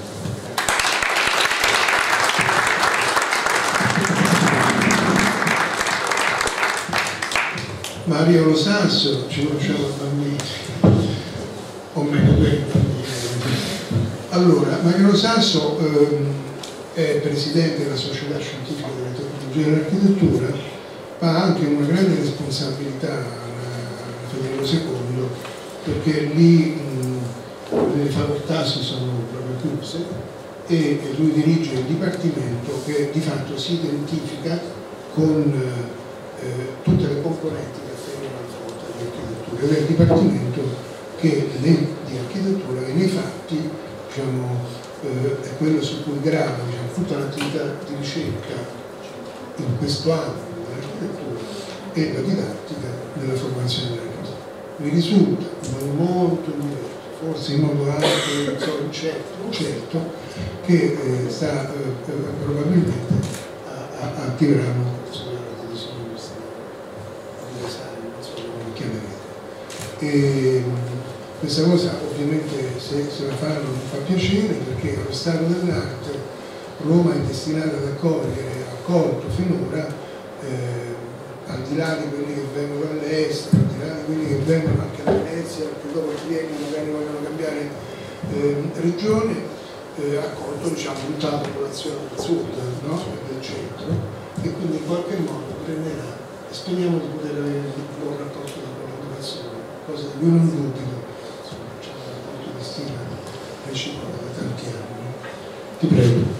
Mario Lo Sasso, ci conosciamo da bambini, o meno per bambini. Allora, Mario Lo Sasso è presidente della Società Scientifica della Tecnologia dell'Architettura, ma ha anche una grande responsabilità a Federico II, perché lì le facoltà si sono proprio chiuse e lui dirige il dipartimento che di fatto si identifica con tutte le componenti che affermano la facoltà di architettura, ed è il dipartimento che di architettura che nei fatti, diciamo, è quello su cui grava, diciamo, tutta l'attività di ricerca in questo ambito dell'architettura e la didattica della formazione dell'architettura. Mi risulta in modo molto diverso, forse in modo anche incerto, che sta probabilmente attiverà un corso di arte di design, insomma, come chiamerete. E questa cosa ovviamente se la fanno mi fa piacere, perché allo stato dell'arte Roma è destinata ad accogliere, ha accolto finora, al di là di quelli che vengono dall'estero, al di là di quelli che vengono anche da Venezia, perché dopo il triennio magari vogliono cambiare regione, ha accolto, diciamo, tutta la popolazione del sud, no? Del centro, e quindi in qualche modo prenderà, e speriamo di poter avere un buon rapporto di collaborazione, cosa di cui non dubito, insomma, c'è un rapporto di stima reciproca da tanti anni. Ti prego.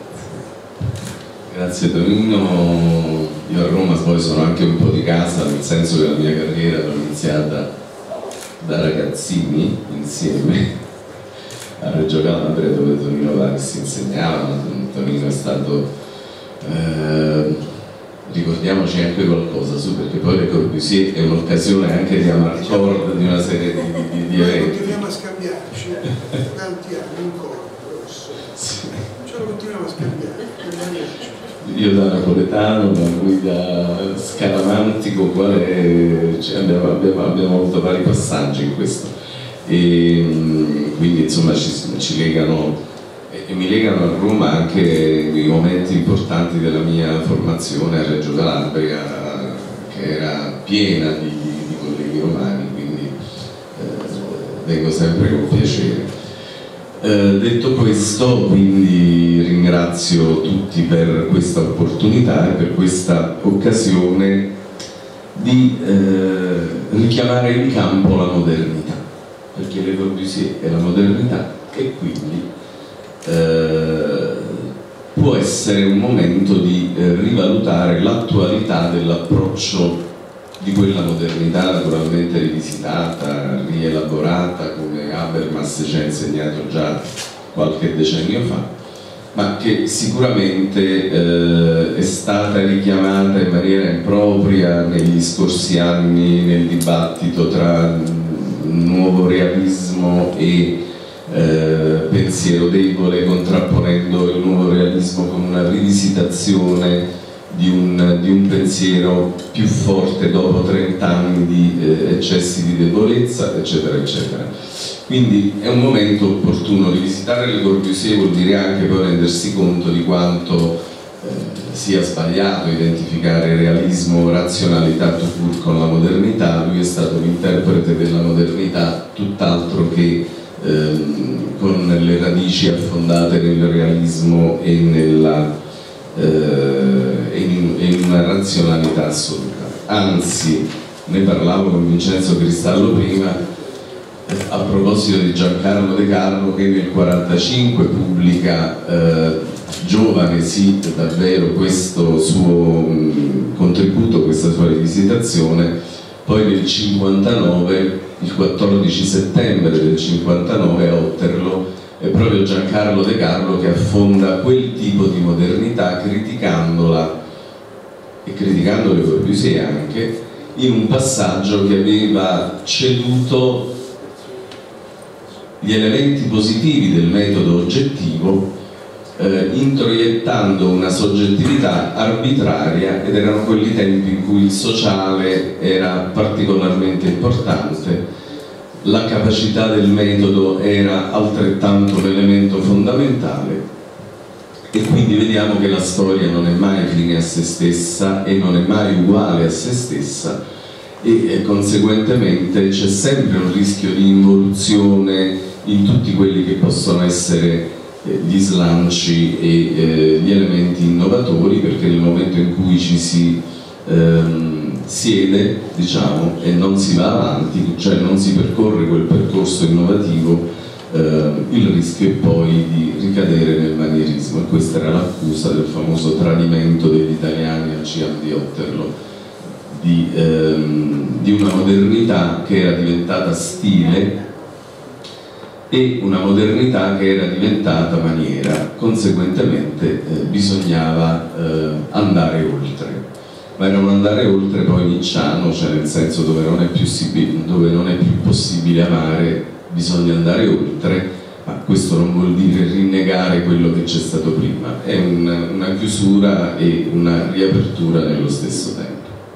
Grazie Tonino. Io a Roma poi sono anche un po' di casa, nel senso che la mia carriera l'ho iniziata da ragazzini insieme a Reggio Calabria, dove Tonino Varis insegnava. Tonino è stato, ricordiamoci anche qualcosa su, perché poi Le Corbusier è un'occasione anche di amarcord di una serie di eventi. Continuiamo a scambiarci tanti anni in corpo, professore. Sì. Ce lo continuiamo a scambiare. Io da napoletano, da lui da scaramantico, cioè abbiamo avuto vari passaggi in questo, e quindi insomma ci legano, e mi legano a Roma anche i momenti importanti della mia formazione a Reggio Calabria, che era piena di colleghi romani, quindi vengo sempre con piacere. Detto questo, quindi ringrazio tutti per questa opportunità e per questa occasione di richiamare in campo la modernità, perché Le Corbusier è la modernità e quindi può essere un momento di rivalutare l'attualità dell'approccio di quella modernità, naturalmente rivisitata, rielaborata, come Habermas ci ha insegnato già qualche decennio fa, ma che sicuramente è stata richiamata in maniera impropria negli scorsi anni nel dibattito tra nuovo realismo e pensiero debole, contrapponendo il nuovo realismo con una rivisitazione di un pensiero più forte dopo 30 anni di eccessi di debolezza, eccetera, eccetera. Quindi è un momento opportuno. Rivisitare Le Corbusier vuol dire anche poi rendersi conto di quanto sia sbagliato identificare realismo o razionalità tout court con la modernità. Lui è stato un interprete della modernità tutt'altro che con le radici affondate nel realismo e in una razionalità assoluta. Anzi, ne parlavo con Vincenzo Cristallo prima, a proposito di Giancarlo De Carlo, che nel 1945 pubblica giovane sì davvero questo suo contributo, questa sua rivisitazione. Poi nel 1959, il 14 settembre del 1959 a Otterlo, è proprio Giancarlo De Carlo che affonda quel tipo di modernità, criticandola e criticando Le Corbusier anche, in un passaggio che aveva ceduto gli elementi positivi del metodo oggettivo, introiettando una soggettività arbitraria, ed erano quelli tempi in cui il sociale era particolarmente importante. La capacità del metodo era altrettanto un elemento fondamentale, e quindi vediamo che la storia non è mai fine a se stessa e non è mai uguale a se stessa, e conseguentemente c'è sempre un rischio di involuzione in tutti quelli che possono essere gli slanci e gli elementi innovatori, perché nel momento in cui ci si siede, diciamo, e non si va avanti, cioè non si percorre quel percorso innovativo, il rischio è poi di ricadere nel manierismo, e questa era l'accusa del famoso tradimento degli italiani al CIAM di Otterlo, di una modernità che era diventata stile e una modernità che era diventata maniera. Conseguentemente bisognava andare oltre, ma era un andare oltre poi nicciano, cioè nel senso dove non è più possibile amare bisogna andare oltre, ma questo non vuol dire rinnegare quello che c'è stato prima, è una chiusura e una riapertura nello stesso tempo.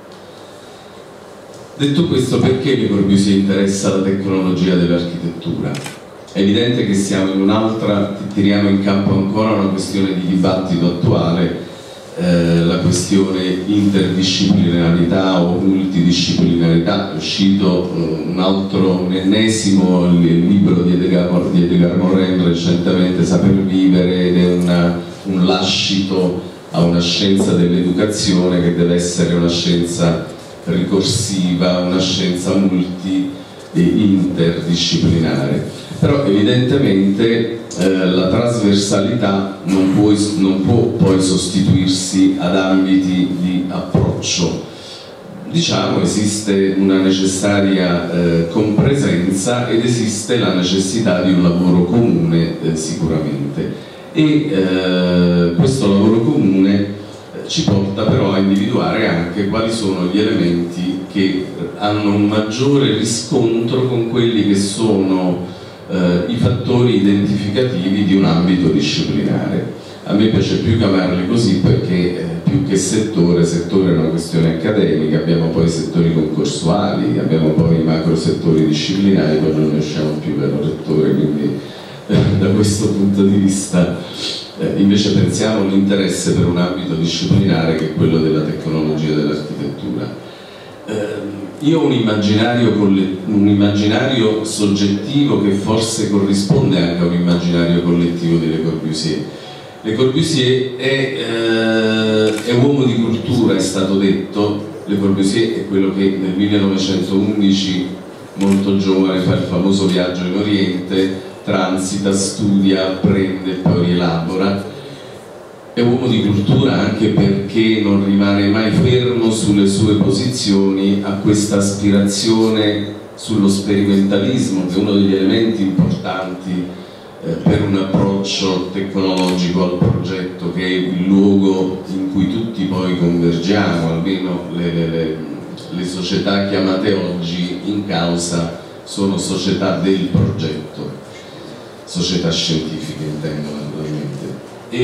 Detto questo, perché Le Corbusier interessa la tecnologia dell'architettura? È evidente che siamo in un'altra, tiriamo in campo ancora una questione di dibattito attuale, la questione interdisciplinarità o multidisciplinarità. È uscito un ennesimo libro di Edgar Morin recentemente, Saper vivere, ed è un lascito a una scienza dell'educazione che deve essere una scienza ricorsiva, una scienza multi e interdisciplinare. Però evidentemente la trasversalità non può poi sostituirsi ad ambiti di approccio. Diciamo, esiste una necessaria compresenza ed esiste la necessità di un lavoro comune sicuramente, e questo lavoro comune ci porta però a individuare anche quali sono gli elementi che hanno un maggiore riscontro con quelli che sono i fattori identificativi di un ambito disciplinare. A me piace più chiamarli così perché più che settore è una questione accademica, abbiamo poi settori concorsuali, abbiamo poi i macro settori disciplinari, poi non ne usciamo più dallo rettore, quindi da questo punto di vista invece pensiamo all'interesse per un ambito disciplinare che è quello della tecnologia dell'architettura. io ho un immaginario soggettivo che forse corrisponde anche a un immaginario collettivo di Le Corbusier. Le Corbusier è uomo di cultura, è stato detto. Le Corbusier è quello che nel 1911, molto giovane, fa il famoso viaggio in Oriente, transita, studia, apprende e poi rielabora. È uomo di cultura anche perché non rimane mai fermo sulle sue posizioni, ha questa aspirazione sullo sperimentalismo, che è uno degli elementi importanti per un approccio tecnologico al progetto, che è il luogo in cui tutti poi convergiamo, almeno le società chiamate oggi in causa sono società del progetto, società scientifiche intendo naturalmente.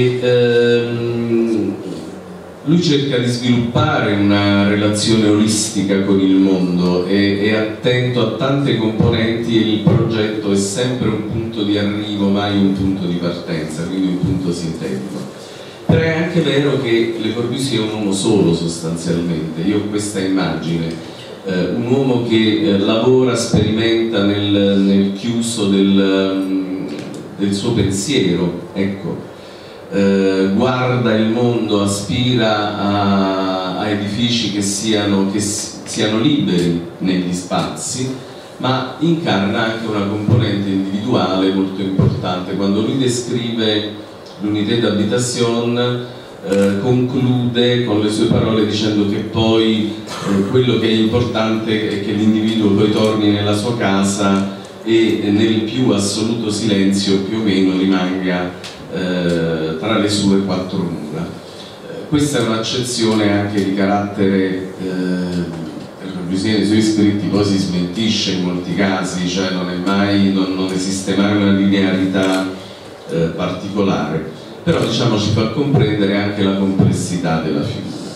E lui cerca di sviluppare una relazione olistica con il mondo, è attento a tante componenti e il progetto è sempre un punto di arrivo, mai un punto di partenza, quindi un punto sintetico. Però è anche vero che Le Corbusier è un uomo solo sostanzialmente. Io ho questa immagine, un uomo che lavora, sperimenta nel chiuso del suo pensiero, ecco. Guarda il mondo, aspira a edifici che siano liberi negli spazi, ma incarna anche una componente individuale molto importante. Quando lui descrive l'unité d'habitation, conclude con le sue parole dicendo che poi quello che è importante è che l'individuo poi torni nella sua casa e nel più assoluto silenzio più o meno rimanga tra le sue quattro mura. Questa è un'accezione anche di carattere, nei suoi scritti poi si smentisce in molti casi, cioè non esiste mai una linearità particolare, però diciamo ci fa comprendere anche la complessità della figura.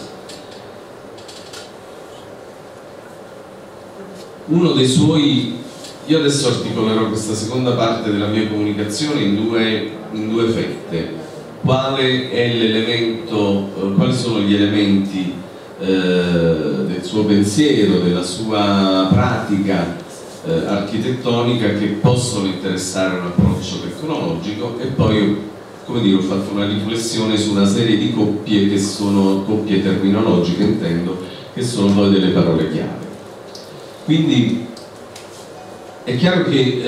Uno dei suoi, io adesso articolerò questa seconda parte della mia comunicazione in due fette. Quali sono gli elementi del suo pensiero, della sua pratica architettonica che possono interessare un approccio tecnologico, e poi, come dire, ho fatto una riflessione su una serie di coppie che sono coppie terminologiche, intendo, che sono poi delle parole chiave. Quindi è chiaro che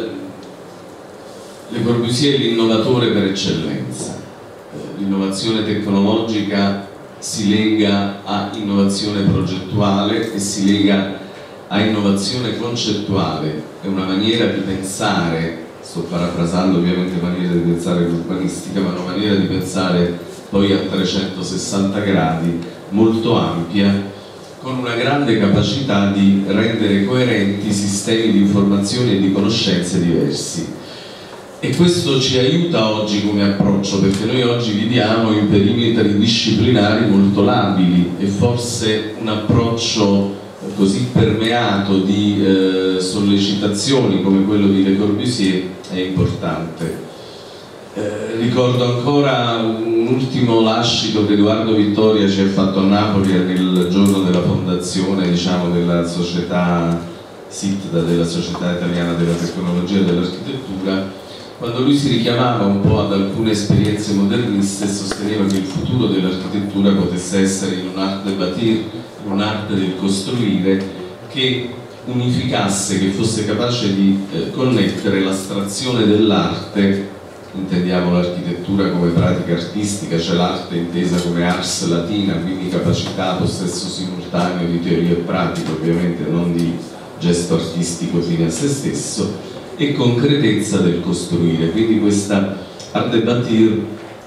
Le Corbusier è l'innovatore per eccellenza. L'innovazione tecnologica si lega a innovazione progettuale e si lega a innovazione concettuale. È una maniera di pensare, sto parafrasando ovviamente maniera di pensare urbanistica, ma una maniera di pensare poi a 360 gradi, molto ampia, con una grande capacità di rendere coerenti sistemi di informazioni e di conoscenze diversi. E questo ci aiuta oggi come approccio, perché noi oggi viviamo in perimetri disciplinari molto labili e forse un approccio così permeato di sollecitazioni come quello di Le Corbusier è importante. Ricordo ancora un ultimo lascito che Edoardo Vittoria ci ha fatto a Napoli nel giorno della fondazione, diciamo, della società SITDA, della Società Italiana della Tecnologia e dell'Architettura, quando lui si richiamava un po' ad alcune esperienze moderniste e sosteneva che il futuro dell'architettura potesse essere in un'arte bâtir, in un'arte del costruire, che unificasse, che fosse capace di connettere l'astrazione dell'arte, intendiamo l'architettura come pratica artistica, cioè l'arte intesa come ars latina, quindi capacità, possesso simultaneo di teoria e pratica, ovviamente non di gesto artistico fine a se stesso, e concretezza del costruire. Quindi questa arte bâtir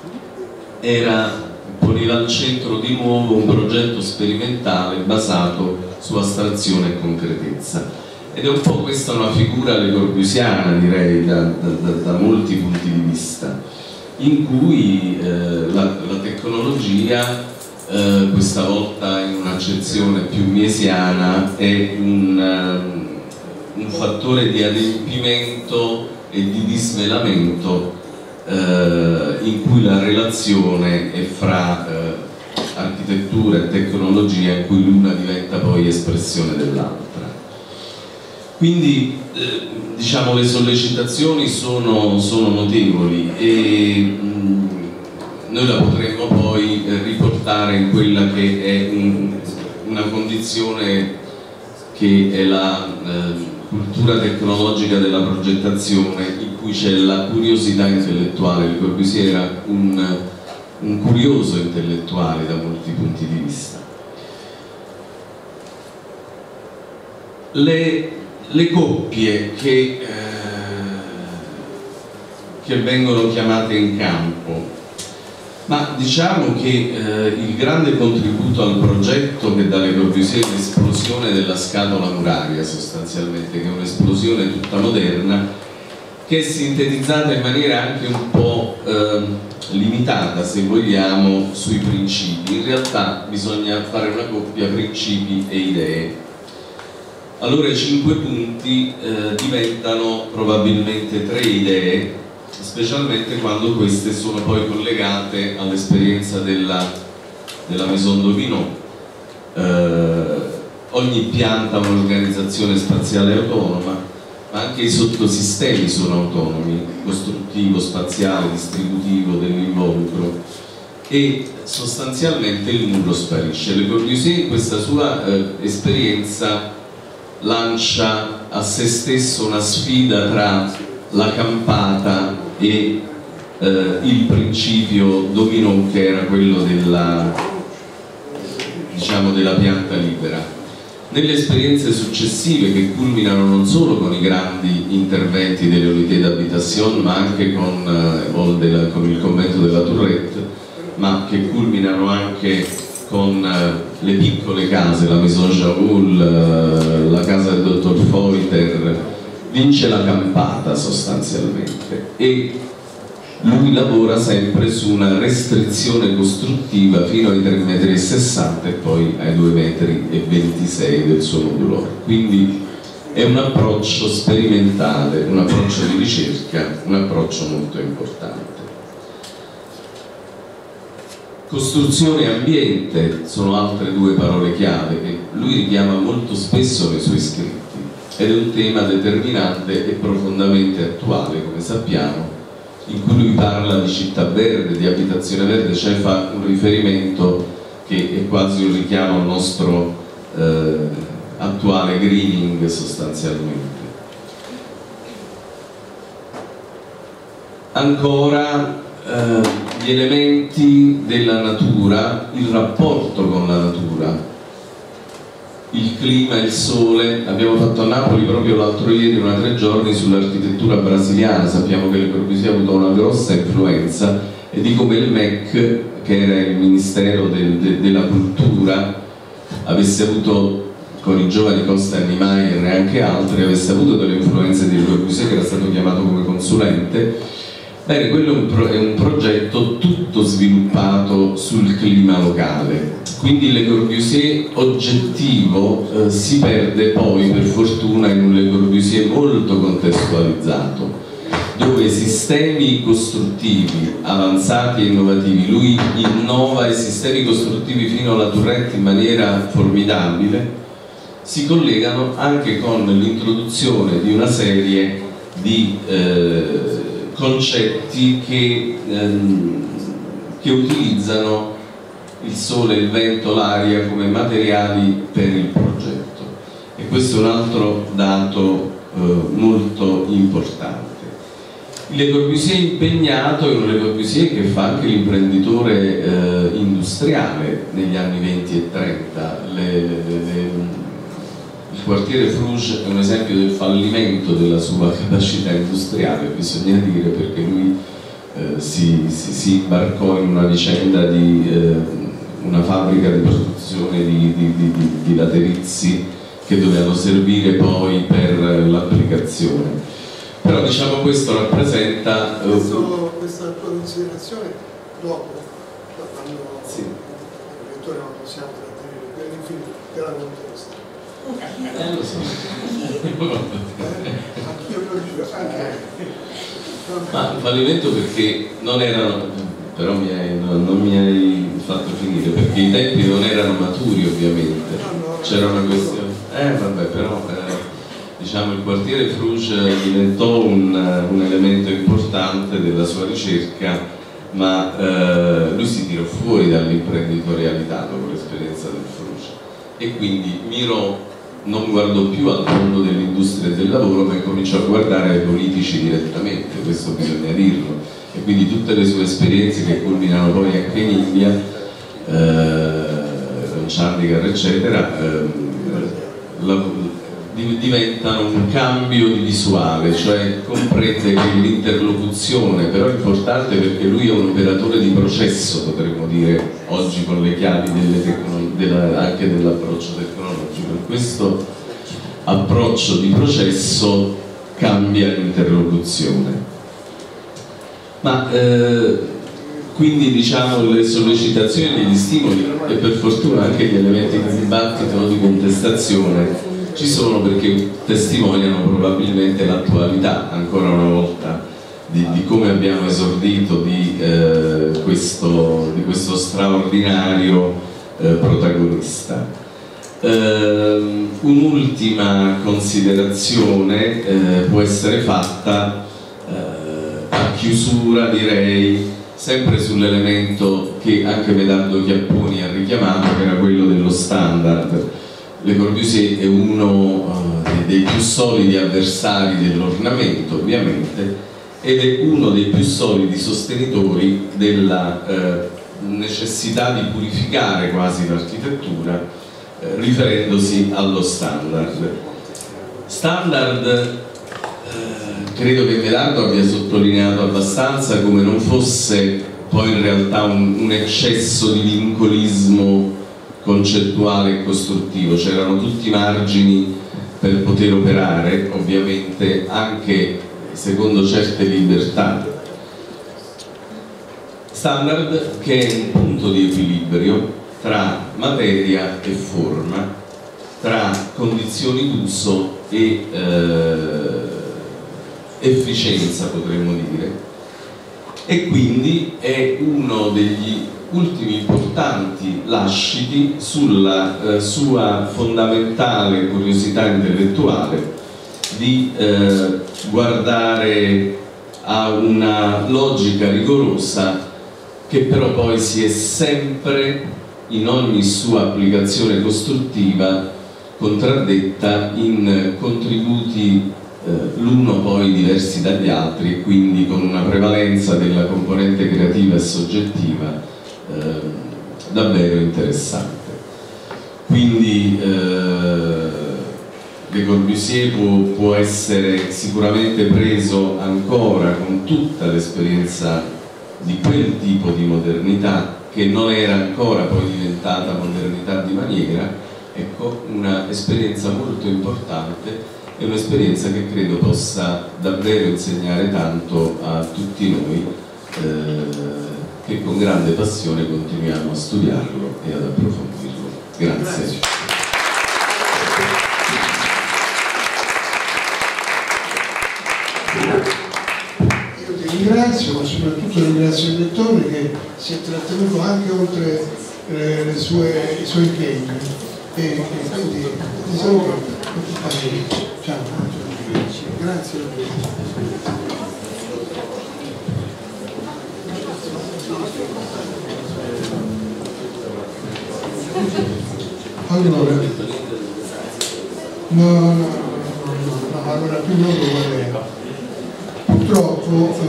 poneva al centro di nuovo un progetto sperimentale basato su astrazione e concretezza. Ed è un po' questa una figura lecorbusiana, direi, da molti punti di vista, in cui la tecnologia, questa volta in un'accezione più miesiana, è un fattore di adempimento e di disvelamento in cui la relazione è fra architettura e tecnologia in cui l'una diventa poi espressione dell'altra. Quindi diciamo le sollecitazioni sono notevoli e noi la potremmo poi riportare in quella che è una condizione che è la cultura tecnologica della progettazione, in cui c'è la curiosità intellettuale. Le Corbusier era un curioso intellettuale da molti punti di vista. Le coppie che vengono chiamate in campo, ma diciamo che il grande contributo al progetto che dà Le Corbusier è l'esplosione della scatola muraria, sostanzialmente, che è un'esplosione tutta moderna, che è sintetizzata in maniera anche un po' limitata, se vogliamo, sui principi. In realtà bisogna fare una coppia principi e idee. Allora i 5 punti diventano probabilmente 3 idee, specialmente quando queste sono poi collegate all'esperienza della Maison Dominó. Ogni pianta ha un'organizzazione spaziale autonoma, ma anche i sottosistemi sono autonomi, costruttivo, spaziale, distributivo, dell'involucro, e sostanzialmente il muro sparisce. Le Corbusier in questa sua esperienza lancia a se stesso una sfida tra la campata e il principio Dominó, che era quello della pianta libera. Nelle esperienze successive, che culminano non solo con i grandi interventi delle Unité d'Habitation, ma anche con il convento della Tourette, ma che culminano anche con le piccole case, la Maison Jaoul, la casa del dottor Feuchter, vince la campata sostanzialmente, e lui lavora sempre su una restrizione costruttiva fino ai 3,60 metri e poi ai 2,26 metri del suo modulo. Quindi è un approccio sperimentale, un approccio di ricerca, un approccio molto importante. Costruzione e ambiente sono altre 2 parole chiave che lui richiama molto spesso nei suoi scritti, ed è un tema determinante e profondamente attuale, come sappiamo, in cui lui parla di città verde, di abitazione verde, cioè fa un riferimento che è quasi un richiamo al nostro attuale greening sostanzialmente. Ancora gli elementi della natura, il rapporto con la natura, il clima, il sole. Abbiamo fatto a Napoli proprio l'altro ieri 3 giorni sull'architettura brasiliana. Sappiamo che Le Corbusier ha avuto una grossa influenza, e di come il MEC, che era il Ministero della Cultura, avesse avuto, con i giovani Costa e Niemeyer e anche altri, avesse avuto delle influenze di Le Corbusier, che era stato chiamato come consulente. Bene, quello è un progetto tutto sviluppato sul clima locale, quindi Le Corbusier oggettivo si perde poi, per fortuna, in un Le Corbusier molto contestualizzato, dove sistemi costruttivi avanzati e innovativi, lui innova i sistemi costruttivi fino alla Tourette in maniera formidabile, si collegano anche con l'introduzione di una serie di concetti che utilizzano il sole, il vento, l'aria come materiali per il progetto, e questo è un altro dato molto importante. Il Le Corbusier impegnato è un Le Corbusier che fa anche l'imprenditore industriale negli anni 20 e 30. Il quartiere Fruges è un esempio del fallimento della sua capacità industriale, bisogna dire, perché lui si imbarcò in una vicenda di una fabbrica di produzione di laterizi che dovevano servire poi per l'applicazione. Però diciamo questo rappresenta... Questa considerazione dopo, quando sì, il direttore non possiamo trattenere per l'infinito, te la contesto. Lo so. Anch'io lo dico, anche. Ma il fallimento perché non erano, però non mi hai fatto finire, perché i tempi non erano maturi ovviamente, c'era una questione, vabbè, però diciamo il quartiere Fruge diventò un elemento importante della sua ricerca, ma lui si tirò fuori dall'imprenditorialità dopo l'esperienza del Fruge e quindi non guardò più al mondo dell'industria e del lavoro, ma cominciò a guardare ai politici direttamente, questo bisogna dirlo, e quindi tutte le sue esperienze che culminano poi anche in India, con Chandigarh eccetera, diventano un cambio di visuale, cioè comprende che l'interlocuzione però è importante perché lui è un operatore di processo, potremmo dire oggi con le chiavi anche dell'approccio tecnologico. Questo approccio di processo cambia l'interlocuzione. Ma quindi diciamo le sollecitazioni e gli stimoli e per fortuna anche gli elementi di dibattito o di contestazione ci sono perché testimoniano probabilmente l'attualità ancora una volta di come abbiamo esordito di questo straordinario protagonista. Un'ultima considerazione può essere fatta a chiusura, direi, sempre sull'elemento che anche Medardo Chiapponi ha richiamato, che era quello dello standard. Le Corbusier è uno dei più solidi avversari dell'ornamento, ovviamente, ed è uno dei più solidi sostenitori della necessità di purificare quasi l'architettura, riferendosi allo standard. Standard, credo che Medardo abbia sottolineato abbastanza come non fosse poi in realtà un eccesso di vincolismo concettuale e costruttivo, c'erano tutti i margini per poter operare, ovviamente anche secondo certe libertà. Standard che è un punto di equilibrio tra materia e forma, tra condizioni d'uso e efficienza, potremmo dire, e quindi è uno degli ultimi importanti lasciti sulla sua fondamentale curiosità intellettuale di guardare a una logica rigorosa che però poi si è sempre in ogni sua applicazione costruttiva contraddetta in contributi l'uno poi diversi dagli altri e quindi con una prevalenza della componente creativa e soggettiva davvero interessante. Quindi Le Corbusier può essere sicuramente preso ancora con tutta l'esperienza di quel tipo di modernità che non era ancora poi diventata modernità di maniera, ecco, una esperienza molto importante e un'esperienza che credo possa davvero insegnare tanto a tutti noi che con grande passione continuiamo a studiarlo e ad approfondirlo. Grazie. Io ti ringrazio, ma soprattutto ringrazio il lettore che si è trattenuto anche oltre i suoi impegni e quindi ti saluto. Ciao. Grazie a tutti. Allora, allora più loro qual è? Purtroppo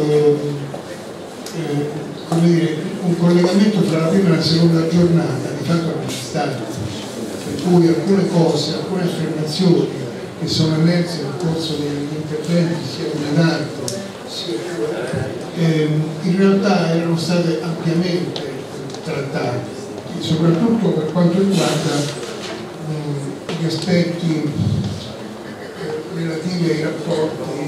come dire, un collegamento tra la prima e la seconda giornata di fatto non c'è stato, per cui alcune cose, alcune affermazioni che sono emerse nel corso degli interventi sia di Medardo sia in realtà erano state ampiamente trattate, soprattutto per quanto riguarda gli aspetti relativi ai rapporti,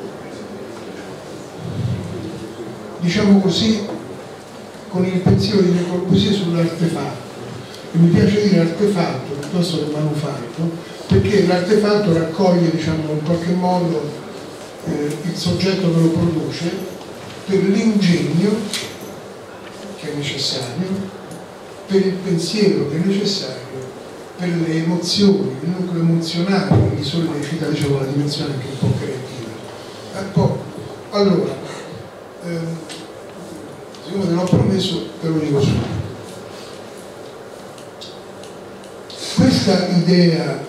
diciamo così, con il pensiero di Le Corbusier sull'artefatto. E mi piace dire artefatto piuttosto che manufatto, perché l'artefatto raccoglie, diciamo, in qualche modo il soggetto che lo produce per l'ingegno necessario, per il pensiero che è necessario, per le emozioni, il nucleo emozionale che mi sollecita, diciamo, la dimensione anche un po' creativa. Allora, siccome te l'ho promesso, te lo dico subito. Questa idea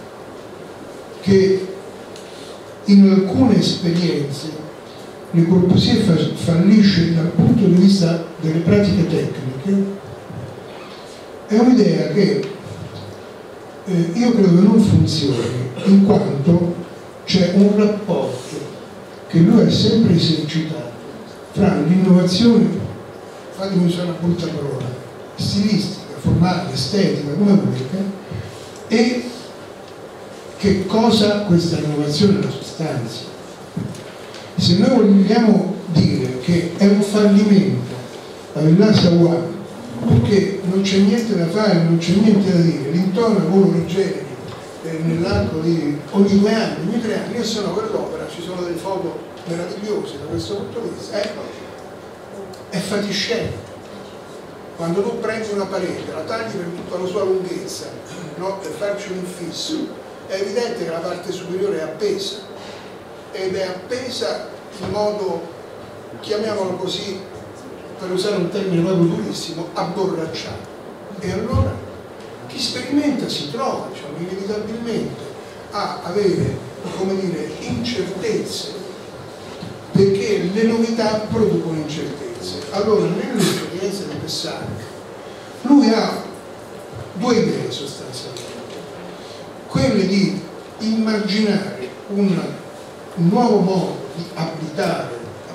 che in alcune esperienze Le Corbusier fallisce dal punto di vista delle pratiche tecniche è un'idea che io credo che non funzioni, in quanto c'è un rapporto che lui ha sempre esercitato tra l'innovazione, fatemi usare una brutta parola, stilistica, formale, estetica, come volete, e che cosa questa innovazione è la sostanza. Se noi vogliamo dire che è un fallimento la Villa Savoie perché non c'è niente da fare, non c'è niente da dire, l'intonaco lo rigeneri nell'arco di ogni 2 anni, ogni 3 anni, io sono quell'opera, ci sono delle foto meravigliose da questo punto di vista, è fatiscente. Quando tu prendi una parete, la tagli per tutta la sua lunghezza, no? Per farci un infisso, è evidente che la parte superiore è appesa, ed è appesa in modo, chiamiamolo così, per usare un termine proprio durissimo, abborracciato. E allora chi sperimenta si trova, diciamo, inevitabilmente a avere, come dire, incertezze, perché le novità producono incertezze. Allora, nell'esperienza di Pessac, lui ha 2 idee sostanzialmente, quelle di immaginare un nuovo modo di abitare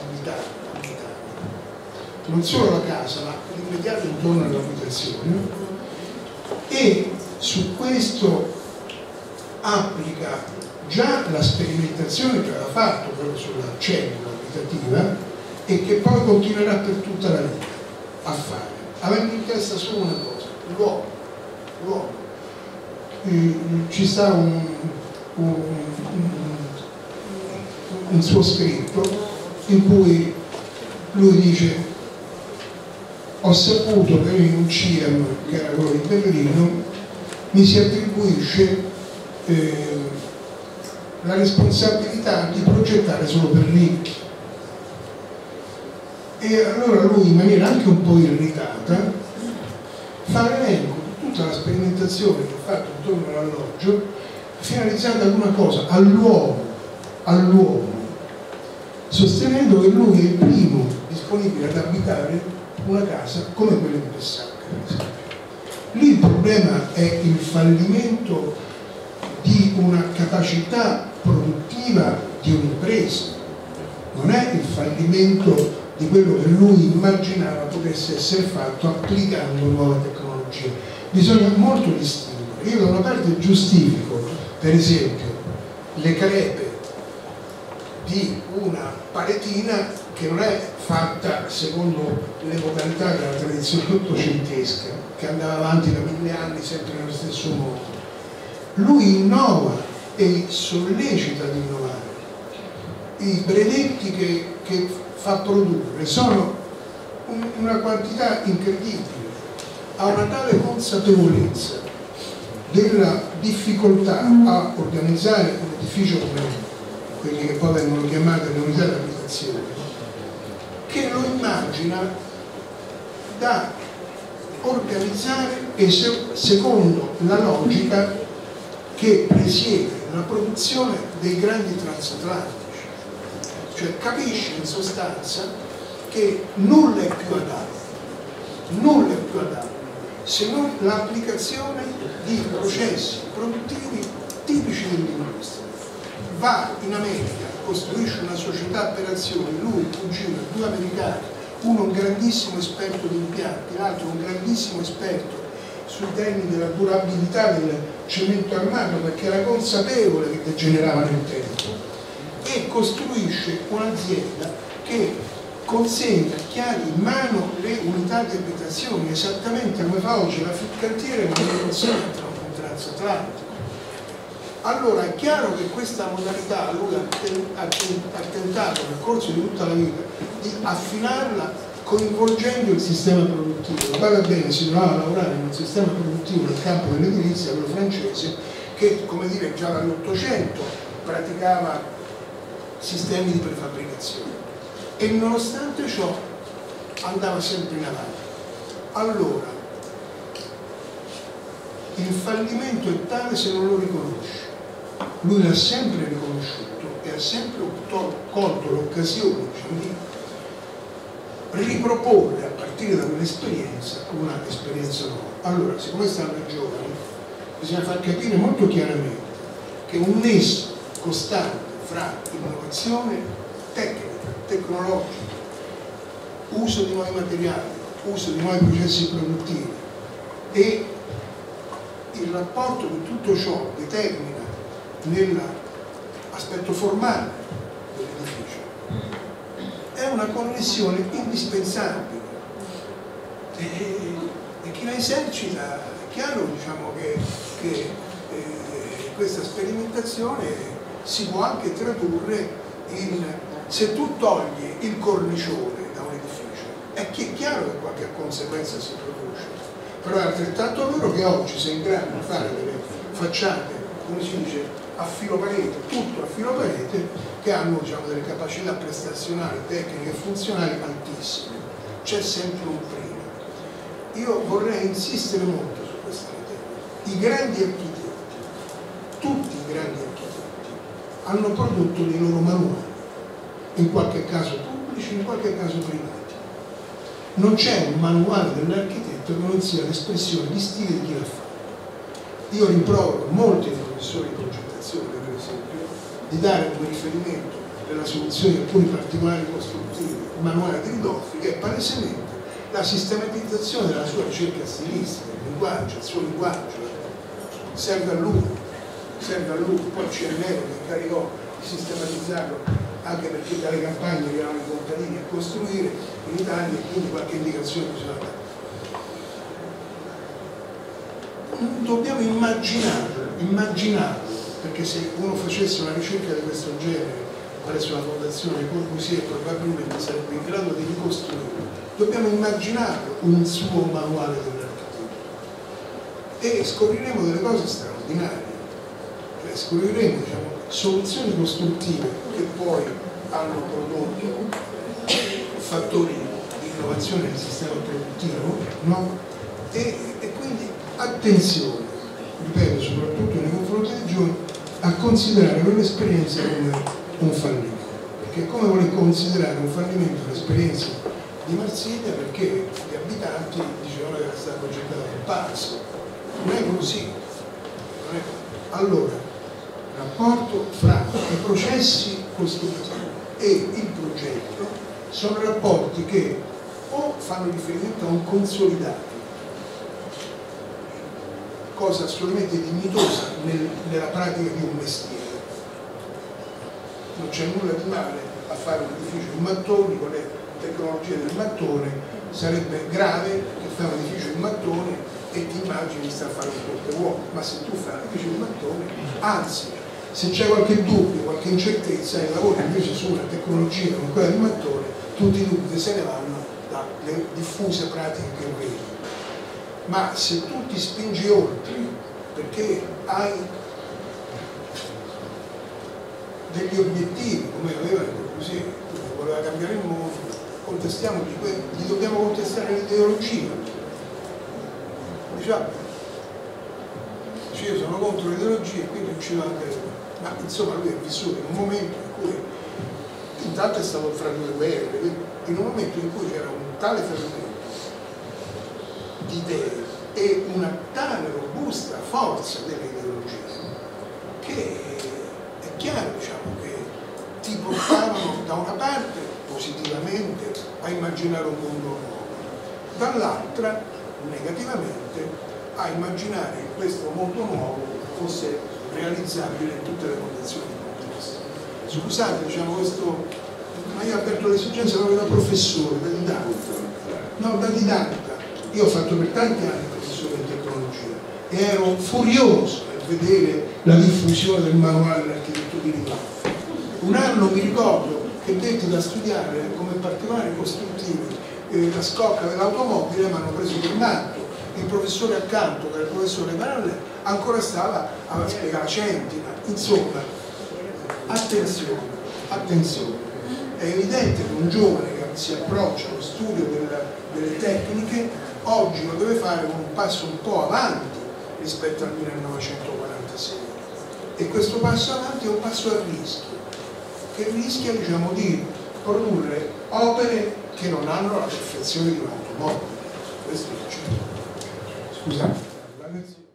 non solo la casa ma l'immediato intorno all'abitazione, e su questo applica già la sperimentazione che aveva fatto proprio sulla cellula abitativa e che poi continuerà per tutta la vita a fare, avendo in testa solo una cosa: l'uomo. Ci sta un suo scritto in cui lui dice: ho saputo che in un CIAM, che era quello di Berlino, mi si attribuisce la responsabilità di progettare solo per ricchi. E allora lui, in maniera anche un po' irritata, fa l'elenco di tutta la sperimentazione che ha fatto intorno all'alloggio, finalizzata ad una cosa: all'uomo, sostenendo che lui è il primo disponibile ad abitare una casa come quella di Pessac. Lì il problema è il fallimento di una capacità produttiva di un'impresa, non è il fallimento di quello che lui immaginava potesse essere fatto applicando nuove tecnologie. Bisogna molto distinguere. Io da una parte giustifico, per esempio, le crepe di una paretina che non è fatta secondo le modalità della tradizione ottocentesca, che andava avanti da 1000 anni sempre nello stesso modo. Lui innova e sollecita ad innovare. I brevetti che fa produrre sono una quantità incredibile, ha una tale consapevolezza della difficoltà a organizzare un edificio come quelli che poi vengono chiamate le unità di abitazione, che lo immagina da organizzare secondo la logica che presiede la produzione dei grandi transatlantici, cioè capisce in sostanza che nulla è più adatto se non l'applicazione di processi produttivi tipici dell'industria. Va in America, costruisce una società per azioni, lui, cugino, 2 americani, uno un grandissimo esperto di impianti, l'altro un grandissimo esperto sui temi della durabilità del cemento armato, perché era consapevole che degenerava nel tempo, e costruisce un'azienda che consegna chiari in mano le unità di abitazione, esattamente come fa oggi la Fincantieri con le consegna tra un transatlantico. Allora è chiaro che questa modalità lui ha tentato nel corso di tutta la vita di affinarla coinvolgendo il sistema produttivo. Guarda bene, si trovava a lavorare in un sistema produttivo nel campo dell'edilizia, quello francese, che, come dire, già dall'Ottocento praticava sistemi di prefabbricazione e nonostante ciò andava sempre in avanti. Allora, il fallimento è tale se non lo riconosce. Lui l'ha sempre riconosciuto e ha sempre colto l'occasione, diciamo, di riproporre a partire da quell'esperienza una esperienza nuova. Allora, siccome stanno giovani, bisogna far capire molto chiaramente che un nesso costante fra innovazione tecnica, tecnologica, uso di nuovi materiali, uso di nuovi processi produttivi e il rapporto che tutto ciò determina nell'aspetto formale dell'edificio è una connessione indispensabile e chi la esercita è chiaro, diciamo, che questa sperimentazione si può anche tradurre in, se tu togli il cornicione da un edificio è chiaro che qualche conseguenza si produce, però è altrettanto vero che oggi sei in grado di fare delle facciate, come si dice, a filo parete, tutto a filo parete, che hanno, diciamo, delle capacità prestazionali, tecniche e funzionali altissime. C'è sempre un prima. Io vorrei insistere molto su questa materia. I grandi architetti, tutti i grandi architetti, hanno prodotto dei loro manuali, in qualche caso pubblici, in qualche caso privati. Non c'è un manuale dell'architetto che non sia l'espressione di stile di chi l'ha fatto. Io rimprovero molti professori di progettazione, per esempio, di dare come riferimento della soluzione di alcuni particolari costruttivi il manuale di Ridolfi, che è palesemente la sistematizzazione della sua ricerca stilistica, il linguaggio, il suo linguaggio, serve a lui, poi c'è Nero che incaricò di sistematizzarlo, anche perché dalle campagne arrivavano i contadini a costruire in Italia, e quindi qualche indicazione bisogna dare. Dobbiamo immaginarlo, perché se uno facesse una ricerca di questo genere presso la Fondazione Corbusier probabilmente sarebbe in grado di ricostruirlo. Dobbiamo immaginarlo un suo manuale dell'architetto e scopriremo delle cose straordinarie, cioè scopriremo, diciamo, soluzioni costruttive che poi hanno prodotto fattori di innovazione del sistema produttivo, no? E quindi attenzione, ripeto, soprattutto nei confronti dei giovani, a considerare quell'esperienza come un fallimento, perché come vuole considerare un fallimento l'esperienza di Marsiglia, perché gli abitanti dicevano che era stato progettato il pazzo. Non è così. Allora, il rapporto fra i processi costruttivi e il progetto sono rapporti che o fanno riferimento a un consolidato, cosa assolutamente dignitosa nella pratica di un mestiere. Non c'è nulla di male a fare un edificio in mattoni con le tecnologie del mattone, sarebbe grave che fai un edificio in mattone e ti immagini di stare a fare un porteuomo, ma se tu fai un edificio in mattone, anzi, se c'è qualche dubbio, qualche incertezza e lavori invece su una tecnologia come quella di mattone, tutti i dubbi se ne vanno dalle diffuse pratiche che vedi. Ma se tu ti spingi oltre perché hai degli obiettivi come aveva così, voleva cambiare il mondo, contestiamogli, gli dobbiamo contestare l'ideologia. Diciamo, io sono contro l'ideologia e quindi uccido anche lui. Ma insomma lui è vissuto in un momento in cui intanto è stato fra due guerre, in un momento in cui c'era un tale fermento di idee e una tale robusta forza delle ideologie che è chiaro, diciamo, che ti portavano da una parte positivamente a immaginare un mondo nuovo, dall'altra negativamente a immaginare che questo mondo nuovo fosse realizzabile in tutte le condizioni complesse. Scusate, diciamo questo, ma io ho aperto l'esigenza proprio da professore, da didatta. No, da didatta. Io ho fatto per tanti anni professore di tecnologia e ero furioso nel vedere la diffusione del manuale dell'architetto di Ridolfi. Un anno mi ricordo che detti da studiare come particolari costruttivi la scocca dell'automobile, mi hanno preso per matto. Il professore accanto, che era il professore Parallè, ancora stava a spiegare Centina. Insomma, attenzione, è evidente che un giovane che si approccia allo studio delle tecniche oggi lo deve fare con un passo un po' avanti rispetto al 1946, e questo passo avanti è un passo a rischio, che rischia, diciamo, di produrre opere che non hanno la perfezione di un'automobile. Questo è il concetto. Scusate.